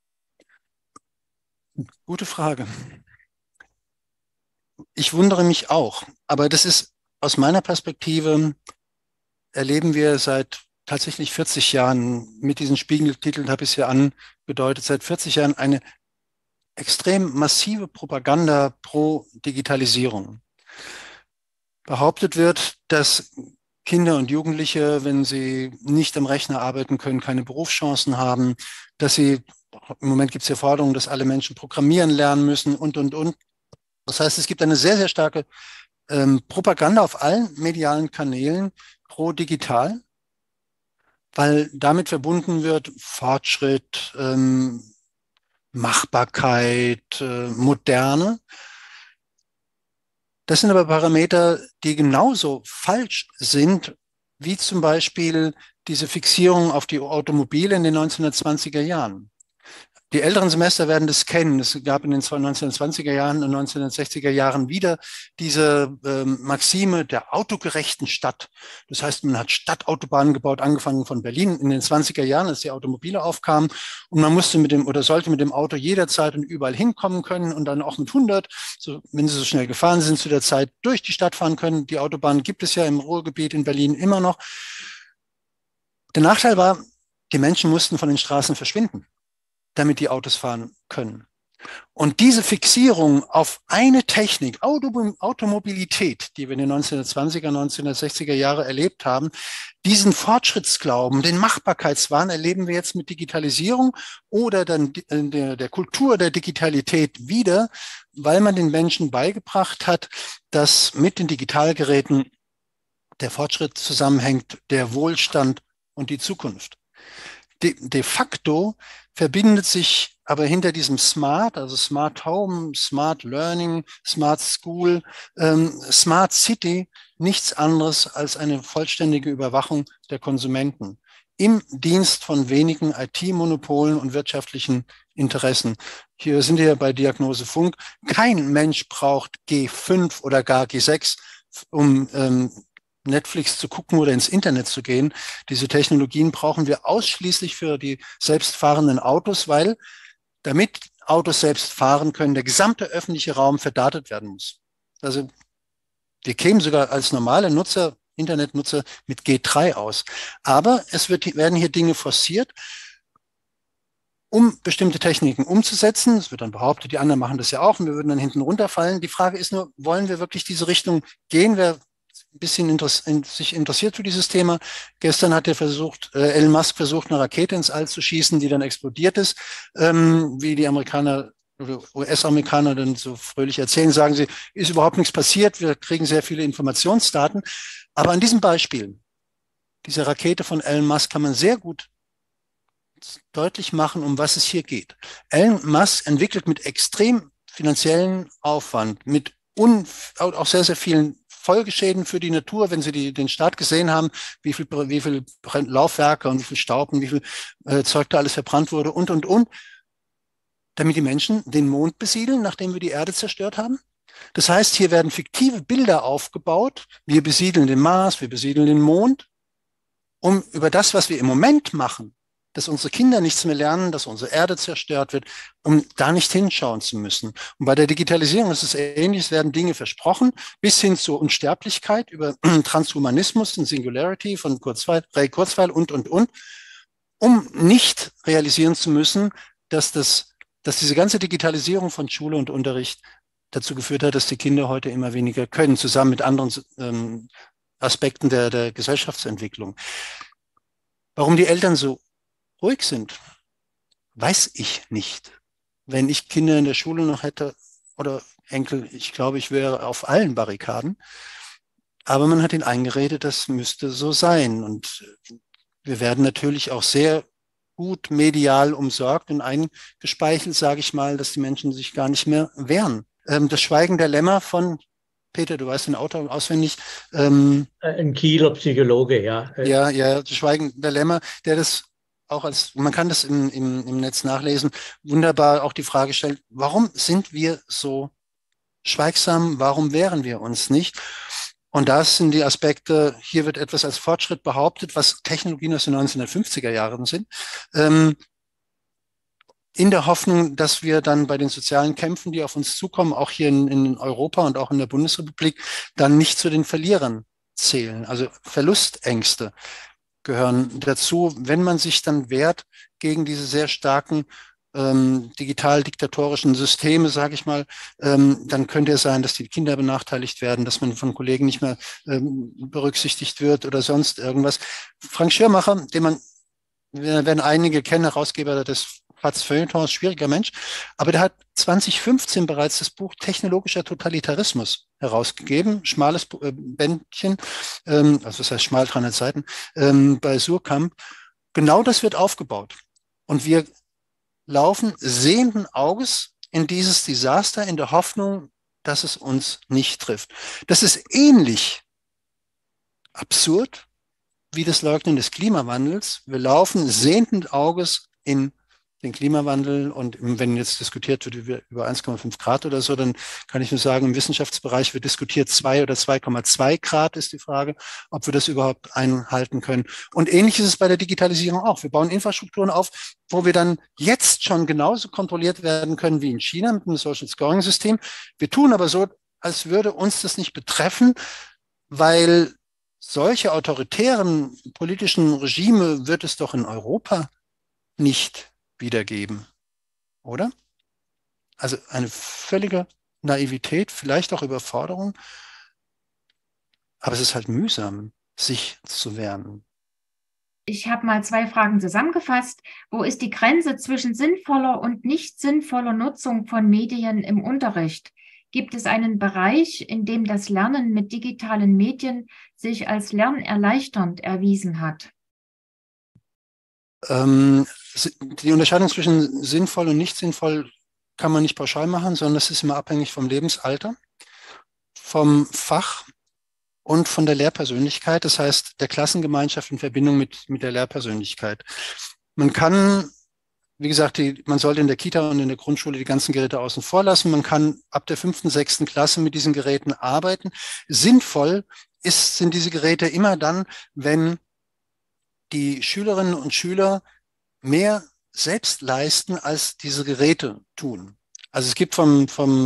Gute Frage. Ich wundere mich auch, aber das ist aus meiner Perspektive, erleben wir seit tatsächlich 40 Jahren, mit diesen Spiegeltiteln habe ich es ja angedeutet, seit 40 Jahren eine extrem massive Propaganda pro Digitalisierung. Behauptet wird, dass Kinder und Jugendliche, wenn sie nicht am Rechner arbeiten können, keine Berufschancen haben, dass sie, im Moment gibt es ja Forderungen, dass alle Menschen programmieren lernen müssen und. Das heißt, es gibt eine sehr, sehr starke Propaganda auf allen medialen Kanälen pro digital, weil damit verbunden wird Fortschritt, Machbarkeit, Moderne. Das sind aber Parameter, die genauso falsch sind, wie zum Beispiel diese Fixierung auf die Automobile in den 1920er Jahren. Die älteren Semester werden das kennen. Es gab in den 1920er Jahren und 1960er Jahren wieder diese Maxime der autogerechten Stadt. Das heißt, man hat Stadtautobahnen gebaut, angefangen von Berlin in den 20er Jahren, als die Automobile aufkamen. Und man musste sollte mit dem Auto jederzeit und überall hinkommen können und dann auch mit 100, so, wenn sie so schnell gefahren sind, zu der Zeit durch die Stadt fahren können. Die Autobahn gibt es ja im Ruhrgebiet in Berlin immer noch. Der Nachteil war, die Menschen mussten von den Straßen verschwinden, damit die Autos fahren können. Und diese Fixierung auf eine Technik, Automobilität, die wir in den 1920er, 1960er Jahre erlebt haben, diesen Fortschrittsglauben, den Machbarkeitswahn erleben wir jetzt mit Digitalisierung oder dann der Kultur der Digitalität wieder, weil man den Menschen beigebracht hat, dass mit den Digitalgeräten der Fortschritt zusammenhängt, der Wohlstand und die Zukunft. De facto verbindet sich aber hinter diesem Smart, also Smart Home, Smart Learning, Smart School, Smart City nichts anderes als eine vollständige Überwachung der Konsumenten im Dienst von wenigen IT-Monopolen und wirtschaftlichen Interessen. Hier sind wir bei Diagnose Funk. Kein Mensch braucht G5 oder gar G6, um Netflix zu gucken oder ins Internet zu gehen. Diese Technologien brauchen wir ausschließlich für die selbstfahrenden Autos, weil damit Autos selbst fahren können, der gesamte öffentliche Raum verdatet werden muss. Also wir kämen sogar als normale Nutzer, Internetnutzer mit G3 aus. Aber werden hier Dinge forciert, um bestimmte Techniken umzusetzen. Es wird dann behauptet, die anderen machen das ja auch und wir würden dann hinten runterfallen. Die Frage ist nur, wollen wir wirklich diese Richtung gehen? Wer ein bisschen sich interessiert für dieses Thema. Gestern hat Elon Musk versucht, eine Rakete ins All zu schießen, die dann explodiert ist. Wie die Amerikaner oder US-Amerikaner dann so fröhlich erzählen, sagen sie, ist überhaupt nichts passiert, wir kriegen sehr viele Informationsdaten. Aber an diesem Beispiel, dieser Rakete von Elon Musk, kann man sehr gut deutlich machen, um was es hier geht. Elon Musk entwickelt mit extrem finanziellen Aufwand, mit auch sehr, sehr vielen Folgeschäden für die Natur, wenn Sie den Start gesehen haben, wie viel Laufwerke und wie viel Staub und wie viel Zeug da alles verbrannt wurde und, damit die Menschen den Mond besiedeln, nachdem wir die Erde zerstört haben. Das heißt, hier werden fiktive Bilder aufgebaut. Wir besiedeln den Mars, wir besiedeln den Mond, um über das, was wir im Moment machen, dass unsere Kinder nichts mehr lernen, dass unsere Erde zerstört wird, um da nicht hinschauen zu müssen. Und bei der Digitalisierung ist es ähnlich, es werden Dinge versprochen, bis hin zur Unsterblichkeit, über Transhumanismus und Singularity von Ray Kurzweil und, um nicht realisieren zu müssen, dass diese ganze Digitalisierung von Schule und Unterricht dazu geführt hat, dass die Kinder heute immer weniger können, zusammen mit anderen Aspekten der Gesellschaftsentwicklung. Warum die Eltern so ruhig sind, weiß ich nicht. Wenn ich Kinder in der Schule noch hätte oder Enkel, ich glaube, ich wäre auf allen Barrikaden. Aber man hat ihnen eingeredet, das müsste so sein. Und wir werden natürlich auch sehr gut medial umsorgt und eingespeichelt, sage ich mal, dass die Menschen sich gar nicht mehr wehren. Das Schweigen der Lämmer von Peter, du weißt den Autor auswendig. Ein Kieler Psychologe, ja. Ja, das Schweigen der Lämmer, der das auch man kann das im Netz nachlesen, wunderbar auch die Frage stellt, warum sind wir so schweigsam, warum wehren wir uns nicht? Und das sind die Aspekte, hier wird etwas als Fortschritt behauptet, was Technologien aus den 1950er Jahren sind, in der Hoffnung, dass wir dann bei den sozialen Kämpfen, die auf uns zukommen, auch hier in Europa und auch in der Bundesrepublik, dann nicht zu den Verlierern zählen. Also Verlustängste gehören dazu, wenn man sich dann wehrt gegen diese sehr starken digital-diktatorischen Systeme, sage ich mal, dann könnte es sein, dass die Kinder benachteiligt werden, dass man von Kollegen nicht mehr berücksichtigt wird oder sonst irgendwas. Frank Schirmacher, werden einige kennen, Herausgeber des Platz Feuilletons, schwieriger Mensch, aber der hat 2015 bereits das Buch Technologischer Totalitarismus herausgegeben, schmales Bändchen, also das heißt schmal 300 Seiten, bei Suhrkamp. Genau das wird aufgebaut. Und wir laufen sehenden Auges in dieses Desaster in der Hoffnung, dass es uns nicht trifft. Das ist ähnlich absurd wie das Leugnen des Klimawandels. Wir laufen sehenden Auges in den Klimawandel und wenn jetzt diskutiert wird über 1,5 Grad oder so, dann kann ich nur sagen, im Wissenschaftsbereich wird diskutiert 2 oder 2,2 Grad ist die Frage, ob wir das überhaupt einhalten können. Und ähnlich ist es bei der Digitalisierung auch. Wir bauen Infrastrukturen auf, wo wir dann jetzt schon genauso kontrolliert werden können wie in China mit einem Social Scoring System. Wir tun aber so, als würde uns das nicht betreffen, weil solche autoritären politischen Regime wird es doch in Europa nicht wiedergeben, oder? Also eine völlige Naivität, vielleicht auch Überforderung, aber es ist halt mühsam, sich zu wehren. Ich habe mal 2 Fragen zusammengefasst. Wo ist die Grenze zwischen sinnvoller und nicht sinnvoller Nutzung von Medien im Unterricht? Gibt es einen Bereich, in dem das Lernen mit digitalen Medien sich als lernerleichternd erwiesen hat? Die Unterscheidung zwischen sinnvoll und nicht sinnvoll kann man nicht pauschal machen, sondern das ist immer abhängig vom Lebensalter, vom Fach und von der Lehrpersönlichkeit, das heißt der Klassengemeinschaft in Verbindung mit der Lehrpersönlichkeit. Man kann, wie gesagt, man sollte in der Kita und in der Grundschule die ganzen Geräte außen vor lassen. Man kann ab der 5., 6. Klasse mit diesen Geräten arbeiten. Sinnvoll sind diese Geräte immer dann, wenn die Schülerinnen und Schüler mehr selbst leisten, als diese Geräte tun. Also es gibt vom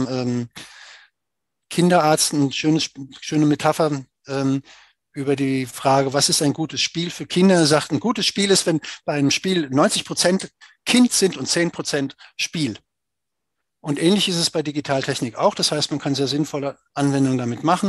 Kinderarzt eine schöne Metapher über die Frage, was ist ein gutes Spiel für Kinder? Er sagt, ein gutes Spiel ist, wenn bei einem Spiel 90% Kind sind und 10% Spiel. Und ähnlich ist es bei Digitaltechnik auch. Das heißt, man kann sehr sinnvolle Anwendungen damit machen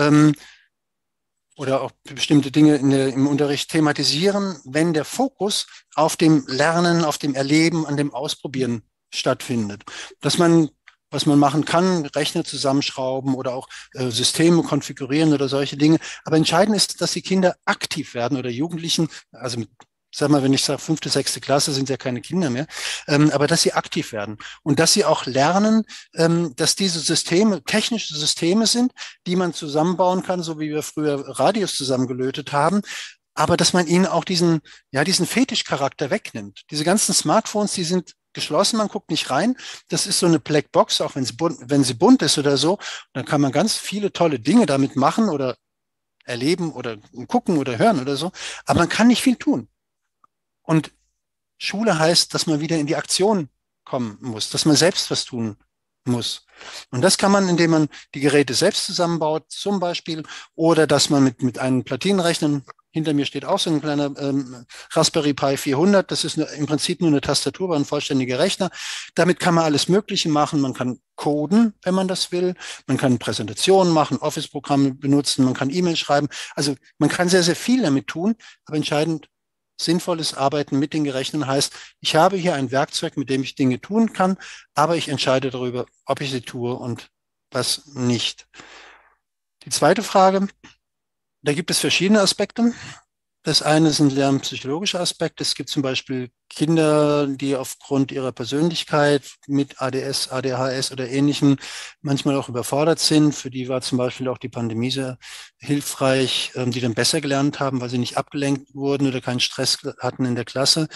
oder auch bestimmte Dinge im Unterricht thematisieren, wenn der Fokus auf dem Lernen, auf dem Erleben, an dem Ausprobieren stattfindet. Dass man, was man machen kann, Rechner zusammenschrauben oder auch Systeme konfigurieren oder solche Dinge. Aber entscheidend ist, dass die Kinder aktiv werden oder Jugendlichen, also sag mal, wenn ich sage 5., 6. Klasse, sind ja keine Kinder mehr, aber dass sie aktiv werden und dass sie auch lernen, dass diese Systeme technische Systeme sind, die man zusammenbauen kann, so wie wir früher Radios zusammengelötet haben, aber dass man ihnen auch diesen Fetischcharakter wegnimmt. Diese ganzen Smartphones, die sind geschlossen, man guckt nicht rein. Das ist so eine Blackbox, auch wenn sie bunt ist oder so. Dann kann man ganz viele tolle Dinge damit machen oder erleben oder gucken oder hören oder so. Aber man kann nicht viel tun. Und Schule heißt, dass man wieder in die Aktion kommen muss, dass man selbst was tun muss. Und das kann man, indem man die Geräte selbst zusammenbaut, zum Beispiel, oder dass man mit einem Platinenrechner, hinter mir steht auch so ein kleiner Raspberry Pi 400, das ist im Prinzip nur eine Tastatur, aber ein vollständiger Rechner. Damit kann man alles Mögliche machen. Man kann coden, wenn man das will. Man kann Präsentationen machen, Office-Programme benutzen, man kann E-Mails schreiben. Also man kann sehr, sehr viel damit tun, aber entscheidend sinnvolles Arbeiten mit den Geräten heißt, ich habe hier ein Werkzeug, mit dem ich Dinge tun kann, aber ich entscheide darüber, ob ich sie tue und was nicht. Die zweite Frage, da gibt es verschiedene Aspekte. Das eine sind lernpsychologische Aspekte. Es gibt zum Beispiel Kinder, die aufgrund ihrer Persönlichkeit mit ADS, ADHS oder Ähnlichem manchmal auch überfordert sind. Für die war zum Beispiel auch die Pandemie sehr hilfreich, die dann besser gelernt haben, weil sie nicht abgelenkt wurden oder keinen Stress hatten in der Klasse.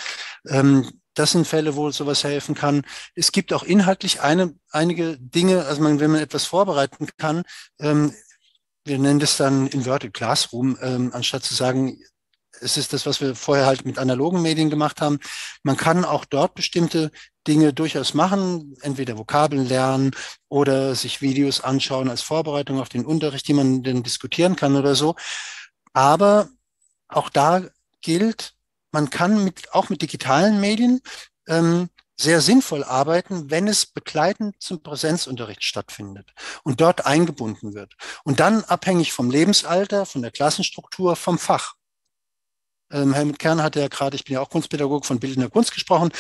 Das sind Fälle, wo sowas helfen kann. Es gibt auch inhaltlich einige Dinge, also wenn man etwas vorbereiten kann, wir nennen das dann Inverted Classroom, anstatt zu sagen, es ist das, was wir vorher halt mit analogen Medien gemacht haben. Man kann auch dort bestimmte Dinge durchaus machen, entweder Vokabeln lernen oder sich Videos anschauen als Vorbereitung auf den Unterricht, die man dann diskutieren kann oder so. Aber auch da gilt, man kann auch mit digitalen Medien sehr sinnvoll arbeiten, wenn es begleitend zum Präsenzunterricht stattfindet und dort eingebunden wird. Und dann abhängig vom Lebensalter, von der Klassenstruktur, vom Fach. Helmut Kern hat ja gerade, ich bin ja auch Kunstpädagoge, von bildender Kunst gesprochen.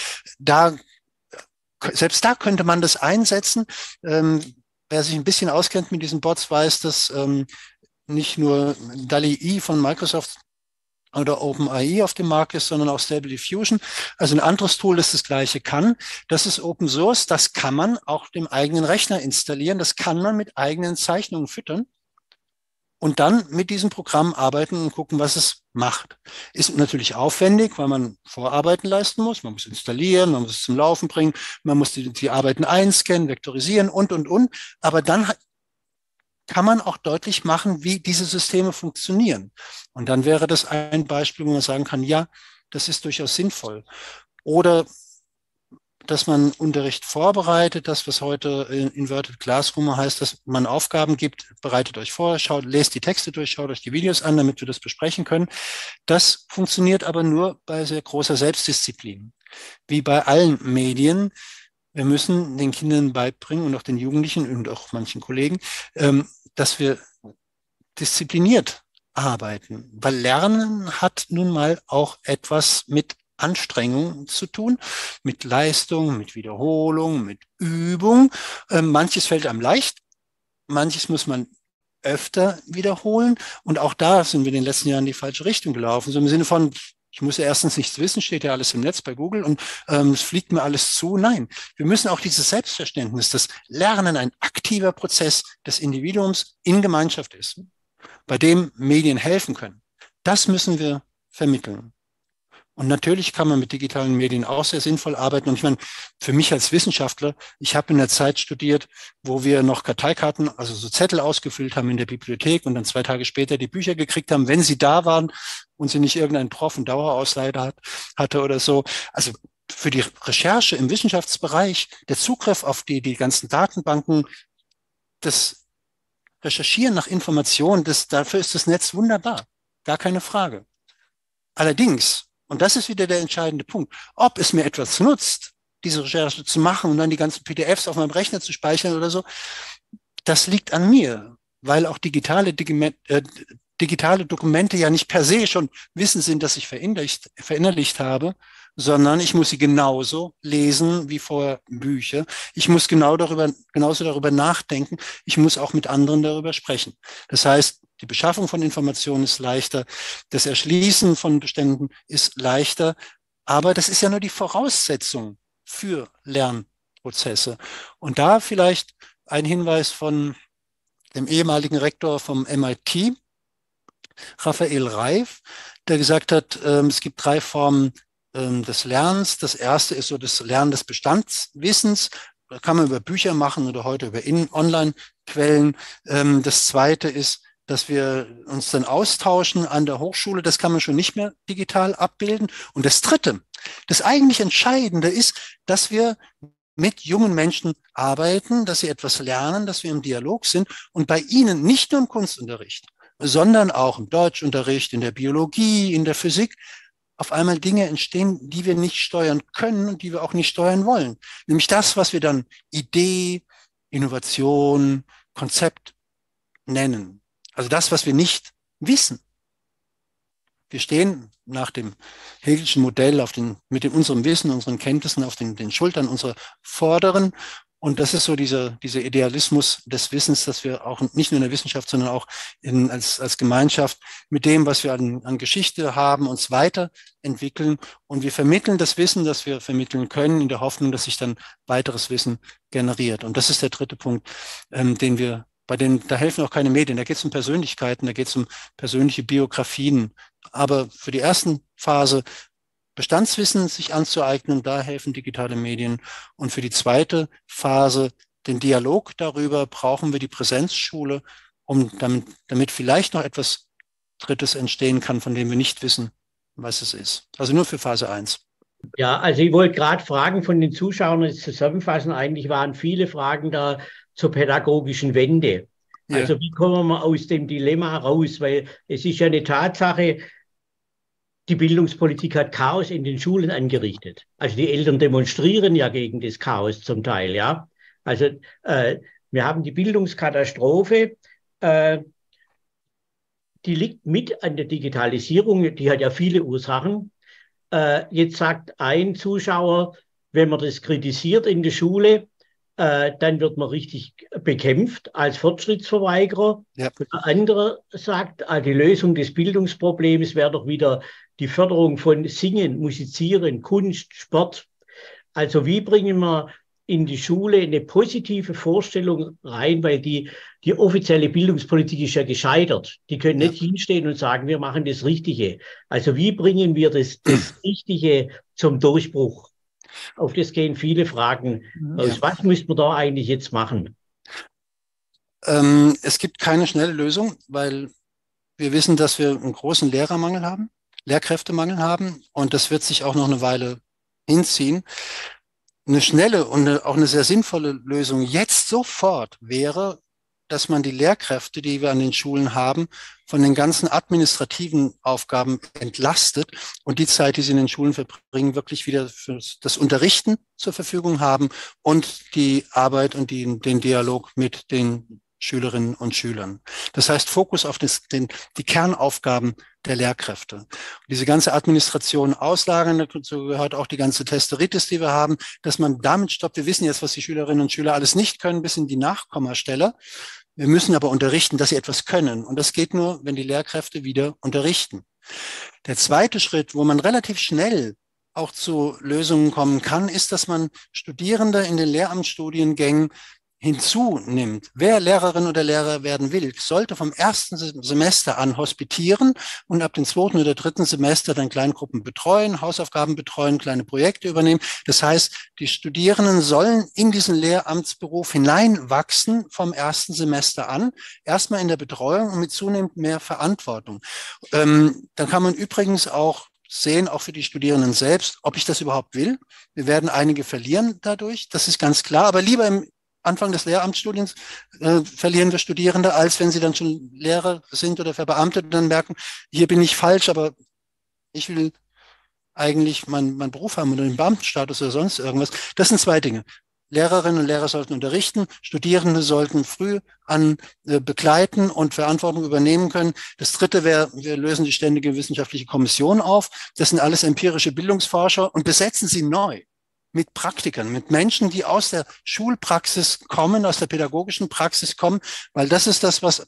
Selbst da könnte man das einsetzen. Wer sich ein bisschen auskennt mit diesen Bots, weiß, dass nicht nur DALL-E von Microsoft oder OpenAI auf dem Markt ist, sondern auch Stable Diffusion. Also ein anderes Tool, das das Gleiche kann. Das ist Open Source. Das kann man auch dem eigenen Rechner installieren. Das kann man mit eigenen Zeichnungen füttern. Und dann mit diesem Programm arbeiten und gucken, was es macht. Ist natürlich aufwendig, weil man Vorarbeiten leisten muss. Man muss installieren, man muss es zum Laufen bringen, man muss die Arbeiten einscannen, vektorisieren und. Aber dann kann man auch deutlich machen, wie diese Systeme funktionieren. Und dann wäre das ein Beispiel, wo man sagen kann, ja, das ist durchaus sinnvoll. Oder dass man Unterricht vorbereitet, das, was heute Inverted Classroom heißt, dass man Aufgaben gibt, bereitet euch vor, lest die Texte durch, schaut euch die Videos an, damit wir das besprechen können. Das funktioniert aber nur bei sehr großer Selbstdisziplin. Wie bei allen Medien. Wir müssen den Kindern beibringen und auch den Jugendlichen und auch manchen Kollegen, dass wir diszipliniert arbeiten. Weil Lernen hat nun mal auch etwas mit Anstrengung zu tun, mit Leistung, mit Wiederholung, mit Übung. Manches fällt einem leicht, manches muss man öfter wiederholen. Und auch da sind wir in den letzten Jahren in die falsche Richtung gelaufen. So im Sinne von, Ich muss ja erstens nichts wissen, steht ja alles im Netz bei Google und es fliegt mir alles zu. Nein, wir müssen auch dieses Selbstverständnis, dass Lernen ein aktiver Prozess des Individuums in Gemeinschaft ist, bei dem Medien helfen können. Das müssen wir vermitteln. Und natürlich kann man mit digitalen Medien auch sehr sinnvoll arbeiten. Und ich meine, für mich als Wissenschaftler, ich habe in der Zeit studiert, wo wir noch Karteikarten, also so Zettel ausgefüllt haben in der Bibliothek und dann 2 Tage später die Bücher gekriegt haben, wenn sie da waren und sie nicht irgendein Prof einen Dauerausleihe hatte oder so. Also für die Recherche im Wissenschaftsbereich, der Zugriff auf die ganzen Datenbanken, das Recherchieren nach Informationen, dafür ist das Netz wunderbar. Gar keine Frage. Allerdings, und das ist wieder der entscheidende Punkt, ob es mir etwas nutzt, diese Recherche zu machen und dann die ganzen PDFs auf meinem Rechner zu speichern oder so, das liegt an mir, weil auch digitale Dokumente ja nicht per se schon Wissen sind, das ich verinnerlicht habe, sondern ich muss sie genauso lesen wie vorher Bücher. Ich muss genauso darüber nachdenken. Ich muss auch mit anderen darüber sprechen. Das heißt, die Beschaffung von Informationen ist leichter, das Erschließen von Beständen ist leichter, aber das ist ja nur die Voraussetzung für Lernprozesse. Und da vielleicht ein Hinweis von dem ehemaligen Rektor vom MIT, Raphael Reif, der gesagt hat, es gibt 3 Formen des Lernens. Das erste ist so das Lernen des Bestandswissens. Da kann man über Bücher machen oder heute über Online-Quellen. Das zweite ist, dass wir uns dann austauschen an der Hochschule. Das kann man schon nicht mehr digital abbilden. Und das dritte, das eigentlich Entscheidende ist, dass wir mit jungen Menschen arbeiten, dass sie etwas lernen, dass wir im Dialog sind und bei ihnen nicht nur im Kunstunterricht, sondern auch im Deutschunterricht, in der Biologie, in der Physik, auf einmal Dinge entstehen, die wir nicht steuern können und die wir auch nicht steuern wollen. Nämlich das, was wir dann Idee, Innovation, Konzept nennen. Also das, was wir nicht wissen. Wir stehen nach dem Hegelschen Modell mit unserem Wissen, unseren Kenntnissen auf den Schultern unserer Vorderen. Und das ist so dieser Idealismus des Wissens, dass wir auch nicht nur in der Wissenschaft, sondern auch als Gemeinschaft mit dem, was wir an Geschichte haben, uns weiterentwickeln. Und wir vermitteln das Wissen, das wir vermitteln können, in der Hoffnung, dass sich dann weiteres Wissen generiert. Und das ist der dritte Punkt, da helfen auch keine Medien. Da geht es um Persönlichkeiten, da geht es um persönliche Biografien. Aber für die ersten Phase Bestandswissen sich anzueignen, da helfen digitale Medien. Und für die zweite Phase, den Dialog darüber, brauchen wir die Präsenzschule, damit vielleicht noch etwas Drittes entstehen kann, von dem wir nicht wissen, was es ist. Also nur für Phase 1. Ja, also ich wollte gerade Fragen von den Zuschauern jetzt zusammenfassen. Eigentlich waren viele Fragen da zur pädagogischen Wende. Ja. Also wie kommen wir aus dem Dilemma raus? Weil es ist ja eine Tatsache, die Bildungspolitik hat Chaos in den Schulen angerichtet. Also die Eltern demonstrieren ja gegen das Chaos zum Teil, ja. Also wir haben die Bildungskatastrophe, die liegt mit an der Digitalisierung, die hat ja viele Ursachen. Jetzt sagt ein Zuschauer, wenn man das kritisiert in der Schule, dann wird man richtig bekämpft als Fortschrittsverweigerer. Ja. Der andere sagt, die Lösung des Bildungsproblems wäre doch wieder die Förderung von Singen, Musizieren, Kunst, Sport. Also wie bringen wir in die Schule eine positive Vorstellung rein, weil die offizielle Bildungspolitik ist ja gescheitert. Die können nicht hinstehen und sagen, wir machen das Richtige. Also wie bringen wir das Richtige zum Durchbruch? Auf das gehen viele Fragen aus. Was müsste man da eigentlich jetzt machen? Es gibt keine schnelle Lösung, weil wir wissen, dass wir einen großen Lehrermangel haben, Lehrkräftemangel haben und das wird sich auch noch eine Weile hinziehen. Eine schnelle und auch eine sehr sinnvolle Lösung jetzt sofort wäre, dass man die Lehrkräfte, die wir an den Schulen haben, von den ganzen administrativen Aufgaben entlastet und die Zeit, die sie in den Schulen verbringen, wirklich wieder für das Unterrichten zur Verfügung haben und die Arbeit und den Dialog mit den Schülerinnen und Schülern. Das heißt, Fokus auf die Kernaufgaben der Lehrkräfte. Und diese ganze Administration auslagern, dazu gehört auch die ganze Testeritis, die wir haben, dass man damit stoppt. Wir wissen jetzt, was die Schülerinnen und Schüler alles nicht können, bis in die Nachkommastelle. Wir müssen aber unterrichten, dass sie etwas können. Und das geht nur, wenn die Lehrkräfte wieder unterrichten. Der zweite Schritt, wo man relativ schnell auch zu Lösungen kommen kann, ist, dass man Studierende in den Lehramtsstudiengängen hinzunimmt. Wer Lehrerin oder Lehrer werden will, sollte vom ersten Semester an hospitieren und ab dem zweiten oder dritten Semester dann Kleingruppen betreuen, Hausaufgaben betreuen, kleine Projekte übernehmen. Das heißt, die Studierenden sollen in diesen Lehramtsberuf hineinwachsen vom ersten Semester an, erstmal in der Betreuung und mit zunehmend mehr Verantwortung. Dann kann man übrigens auch sehen, auch für die Studierenden selbst, ob ich das überhaupt will. Wir werden einige verlieren dadurch, das ist ganz klar, aber lieber im Anfang des Lehramtsstudiums verlieren wir Studierende, als wenn sie dann schon Lehrer sind oder verbeamtet und dann merken, hier bin ich falsch, aber ich will eigentlich meinen Beruf haben oder den Beamtenstatus oder sonst irgendwas. Das sind zwei Dinge. Lehrerinnen und Lehrer sollten unterrichten, Studierende sollten früh an begleiten und Verantwortung übernehmen können. Das dritte wäre, wir lösen die ständige wissenschaftliche Kommission auf. Das sind alles empirische Bildungsforscher und besetzen sie neu mit Praktikern, mit Menschen, die aus der Schulpraxis kommen, aus der pädagogischen Praxis kommen, weil das ist das, was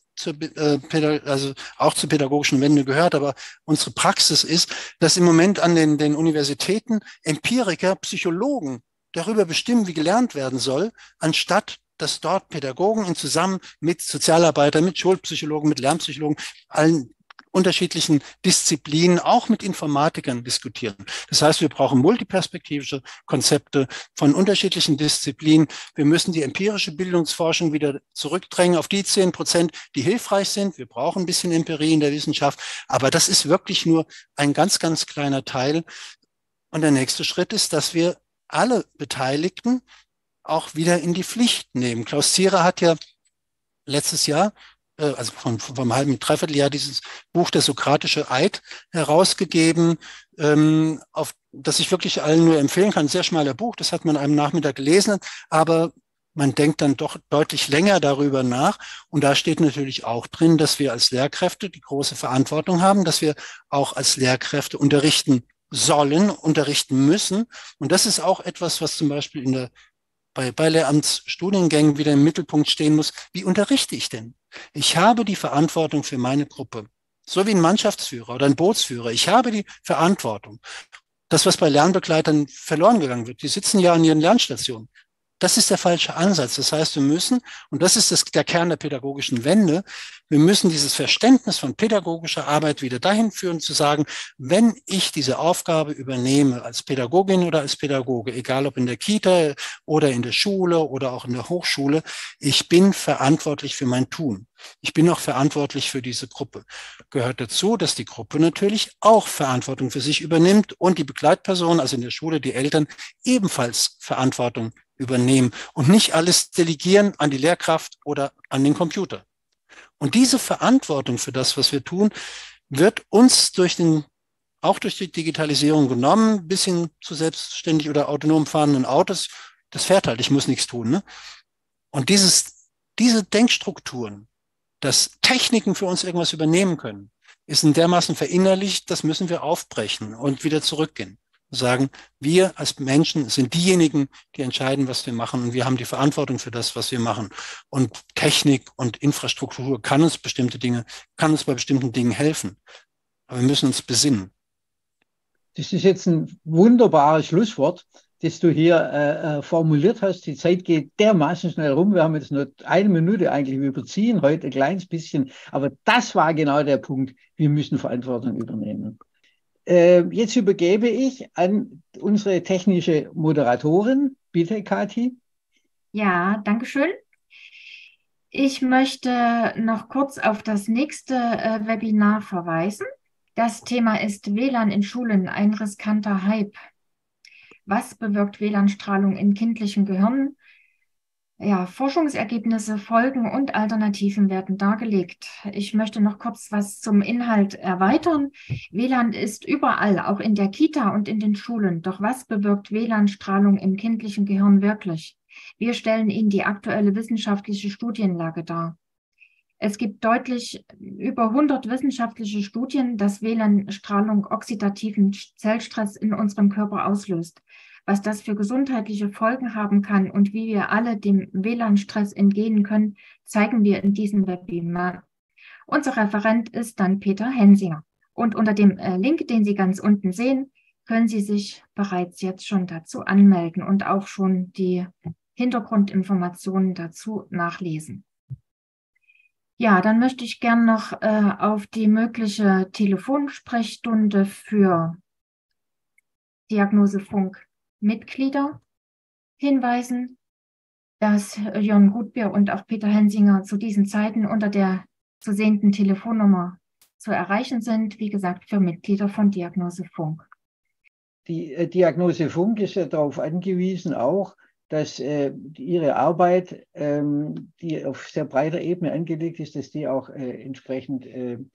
also auch zur pädagogischen Wende gehört, aber unsere Praxis ist, dass im Moment an den Universitäten Empiriker, Psychologen darüber bestimmen, wie gelernt werden soll, anstatt dass dort Pädagogen zusammen mit Sozialarbeitern, mit Schulpsychologen, mit Lernpsychologen, allen unterschiedlichen Disziplinen, auch mit Informatikern diskutieren. Das heißt, wir brauchen multiperspektivische Konzepte von unterschiedlichen Disziplinen. Wir müssen die empirische Bildungsforschung wieder zurückdrängen auf die 10%, die hilfreich sind. Wir brauchen ein bisschen Empirie in der Wissenschaft, aber das ist wirklich nur ein ganz, ganz kleiner Teil. Und der nächste Schritt ist, dass wir alle Beteiligten auch wieder in die Pflicht nehmen. Klaus Zierer hat ja letztes Jahr, also vom halben, dreiviertel Jahr, dieses Buch Der Sokratische Eid herausgegeben, auf das ich wirklich allen nur empfehlen kann. Sehr schmaler Buch, das hat man einem Nachmittag gelesen, aber man denkt dann doch deutlich länger darüber nach. Und da steht natürlich auch drin, dass wir als Lehrkräfte die große Verantwortung haben, dass wir auch als Lehrkräfte unterrichten sollen, unterrichten müssen. Und das ist auch etwas, was zum Beispiel bei Lehramtsstudiengängen wieder im Mittelpunkt stehen muss. Wie unterrichte ich denn? Ich habe die Verantwortung für meine Gruppe, so wie ein Mannschaftsführer oder ein Bootsführer. Ich habe die Verantwortung. Das, was bei Lernbegleitern verloren gegangen wird, die sitzen ja an ihren Lernstationen. Das ist der falsche Ansatz. Das heißt, wir müssen, und das ist der Kern der pädagogischen Wende, wir müssen dieses Verständnis von pädagogischer Arbeit wieder dahin führen, zu sagen, wenn ich diese Aufgabe übernehme als Pädagogin oder als Pädagoge, egal ob in der Kita oder in der Schule oder auch in der Hochschule, ich bin verantwortlich für mein Tun. Ich bin auch verantwortlich für diese Gruppe. Gehört dazu, dass die Gruppe natürlich auch Verantwortung für sich übernimmt und die Begleitpersonen, also in der Schule die Eltern, ebenfalls Verantwortung übernehmen und nicht alles delegieren an die Lehrkraft oder an den Computer. Und diese Verantwortung für das, was wir tun, wird uns auch durch die Digitalisierung genommen, bis hin zu selbstständig oder autonom fahrenden Autos. Das fährt halt, ich muss nichts tun. Ne? Und diese Denkstrukturen, dass Techniken für uns irgendwas übernehmen können, ist in dermaßen verinnerlicht, das müssen wir aufbrechen und wieder zurückgehen. Sagen, wir als Menschen sind diejenigen, die entscheiden, was wir machen, und wir haben die Verantwortung für das, was wir machen. Und Technik und Infrastruktur kann uns bei bestimmten Dingen helfen. Aber wir müssen uns besinnen. Das ist jetzt ein wunderbares Schlusswort, das du hier formuliert hast. Die Zeit geht dermaßen schnell rum. Wir haben jetzt nur 1 Minute eigentlich. Wir überziehen heute ein kleines bisschen. Aber das war genau der Punkt. Wir müssen Verantwortung übernehmen. Jetzt übergebe ich an unsere technische Moderatorin. Bitte, Kathi. Ja, danke schön. Ich möchte noch kurz auf das nächste Webinar verweisen. Das Thema ist WLAN in Schulen, ein riskanter Hype. Was bewirkt WLAN-Strahlung in kindlichen Gehirnen? Ja, Forschungsergebnisse, Folgen und Alternativen werden dargelegt. Ich möchte noch kurz was zum Inhalt erweitern. WLAN ist überall, auch in der Kita und in den Schulen. Doch was bewirkt WLAN-Strahlung im kindlichen Gehirn wirklich? Wir stellen Ihnen die aktuelle wissenschaftliche Studienlage dar. Es gibt deutlich über 100 wissenschaftliche Studien, dass WLAN-Strahlung oxidativen Zellstress in unserem Körper auslöst. Was das für gesundheitliche Folgen haben kann und wie wir alle dem WLAN-Stress entgehen können, zeigen wir in diesem Webinar. Unser Referent ist dann Peter Hensinger. Und unter dem Link, den Sie ganz unten sehen, können Sie sich bereits jetzt schon dazu anmelden und auch schon die Hintergrundinformationen dazu nachlesen. Ja, dann möchte ich gern noch auf die mögliche Telefonsprechstunde für Diagnosefunk-Mitglieder hinweisen, dass Jörn Gutbier und auch Peter Hensinger zu diesen Zeiten unter der zu sehenden Telefonnummer zu erreichen sind, wie gesagt, für Mitglieder von Diagnosefunk. Die Diagnosefunk ist ja darauf angewiesen auch, dass ihre Arbeit, die auf sehr breiter Ebene angelegt ist, dass die auch entsprechend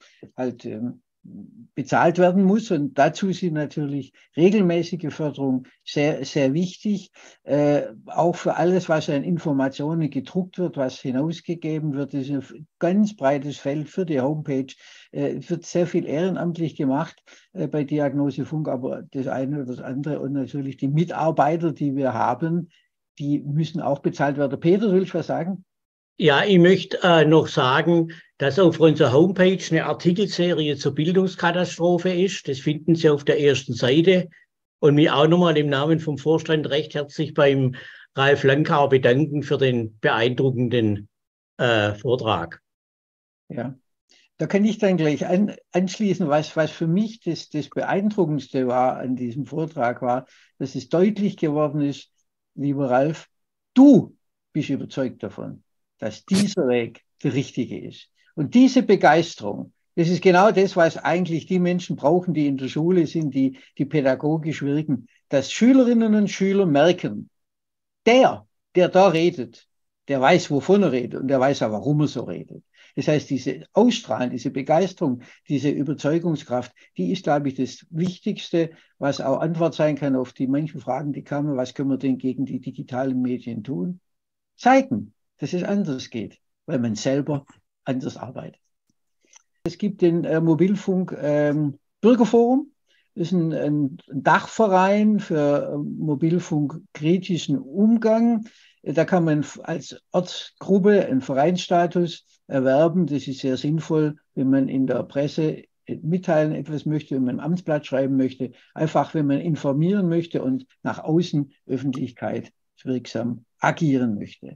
bezahlt werden muss. Und dazu sind natürlich regelmäßige Förderung sehr, sehr wichtig. Auch für alles, was an Informationen gedruckt wird, was hinausgegeben wird, ist ein ganz breites Feld für die Homepage. Es wird sehr viel ehrenamtlich gemacht bei Diagnosefunk, aber das eine oder das andere und natürlich die Mitarbeiter, die wir haben, die müssen auch bezahlt werden. Peter, du willst was sagen? Ja, ich möchte noch sagen, dass auf unserer Homepage eine Artikelserie zur Bildungskatastrophe ist. Das finden Sie auf der ersten Seite. Und mich auch nochmal im Namen vom Vorstand recht herzlich beim Ralf Lankauer bedanken für den beeindruckenden Vortrag. Ja, da kann ich dann gleich anschließen, was für mich das Beeindruckendste war an diesem Vortrag war, dass es deutlich geworden ist, lieber Ralf, du bist überzeugt davon, dass dieser Weg der richtige ist. Und diese Begeisterung, das ist genau das, was eigentlich die Menschen brauchen, die in der Schule sind, die pädagogisch wirken, dass Schülerinnen und Schüler merken, der da redet, der weiß, wovon er redet und der weiß auch, warum er so redet. Das heißt, diese Ausstrahlen, diese Begeisterung, diese Überzeugungskraft, die ist, glaube ich, das Wichtigste, was auch Antwort sein kann auf die manchen Fragen, die kamen, was können wir denn gegen die digitalen Medien tun? Zeigen, dass es anders geht, weil man selber anders arbeitet. Es gibt den Mobilfunk Bürgerforum. Das ist ein Dachverein für mobilfunkkritischen Umgang. Da kann man als Ortsgruppe einen Vereinsstatus erwerben. Das ist sehr sinnvoll, wenn man in der Presse mitteilen etwas möchte, wenn man ein Amtsblatt schreiben möchte. Einfach, wenn man informieren möchte und nach außen öffentlichkeitswirksam agieren möchte.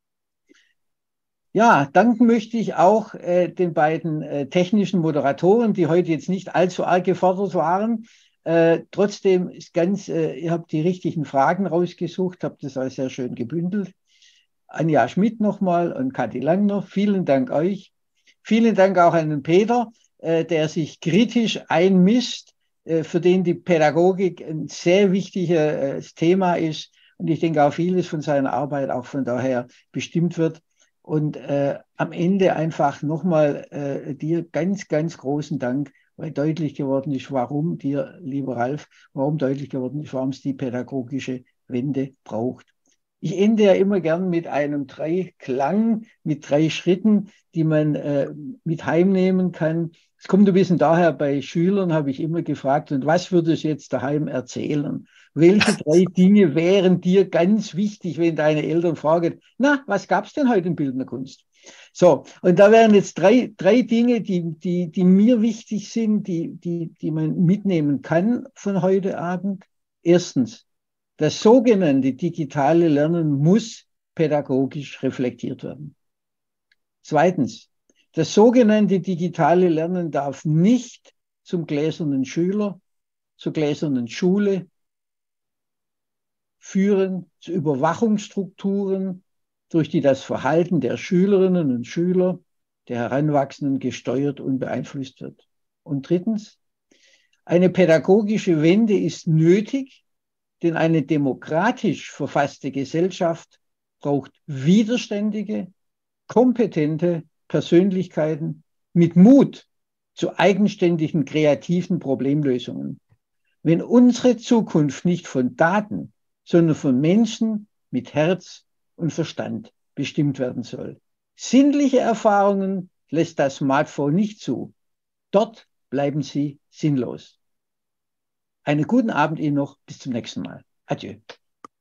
Ja, danken möchte ich auch den beiden technischen Moderatoren, die heute jetzt nicht allzu arg gefordert waren. Trotzdem ist ihr habt die richtigen Fragen rausgesucht, habt das auch sehr schön gebündelt. Anja Schmidt nochmal und Kathi Langner, vielen Dank euch. Vielen Dank auch an den Peter, der sich kritisch einmischt, für den die Pädagogik ein sehr wichtiges Thema ist. Und ich denke auch vieles von seiner Arbeit auch von daher bestimmt wird. Und am Ende einfach nochmal dir ganz, ganz großen Dank, weil deutlich geworden ist, warum dir, lieber Ralf, warum deutlich geworden ist, warum es die pädagogische Wende braucht. Ich ende ja immer gern mit einem Dreiklang, mit 3 Schritten, die man mit heimnehmen kann. Es kommt ein bisschen daher, bei Schülern habe ich immer gefragt, und was würdest du jetzt daheim erzählen? Welche 3 Dinge wären dir ganz wichtig, wenn deine Eltern fragen, na, was gab es denn heute in Bildender Kunst? So, und da wären jetzt drei Dinge, die mir wichtig sind, die man mitnehmen kann von heute Abend. Erstens, das sogenannte digitale Lernen muss pädagogisch reflektiert werden. Zweitens, das sogenannte digitale Lernen darf nicht zum gläsernen Schüler, zur gläsernen Schule führen, zu Überwachungsstrukturen, durch die das Verhalten der Schülerinnen und Schüler, der Heranwachsenden gesteuert und beeinflusst wird. Und drittens, eine pädagogische Wende ist nötig, denn eine demokratisch verfasste Gesellschaft braucht widerständige, kompetente Persönlichkeiten mit Mut zu eigenständigen, kreativen Problemlösungen. Wenn unsere Zukunft nicht von Daten, sondern von Menschen mit Herz und Verstand bestimmt werden soll. Sinnliche Erfahrungen lässt das Smartphone nicht zu. Dort bleiben sie sinnlos. Einen guten Abend Ihnen noch. Bis zum nächsten Mal. Adieu.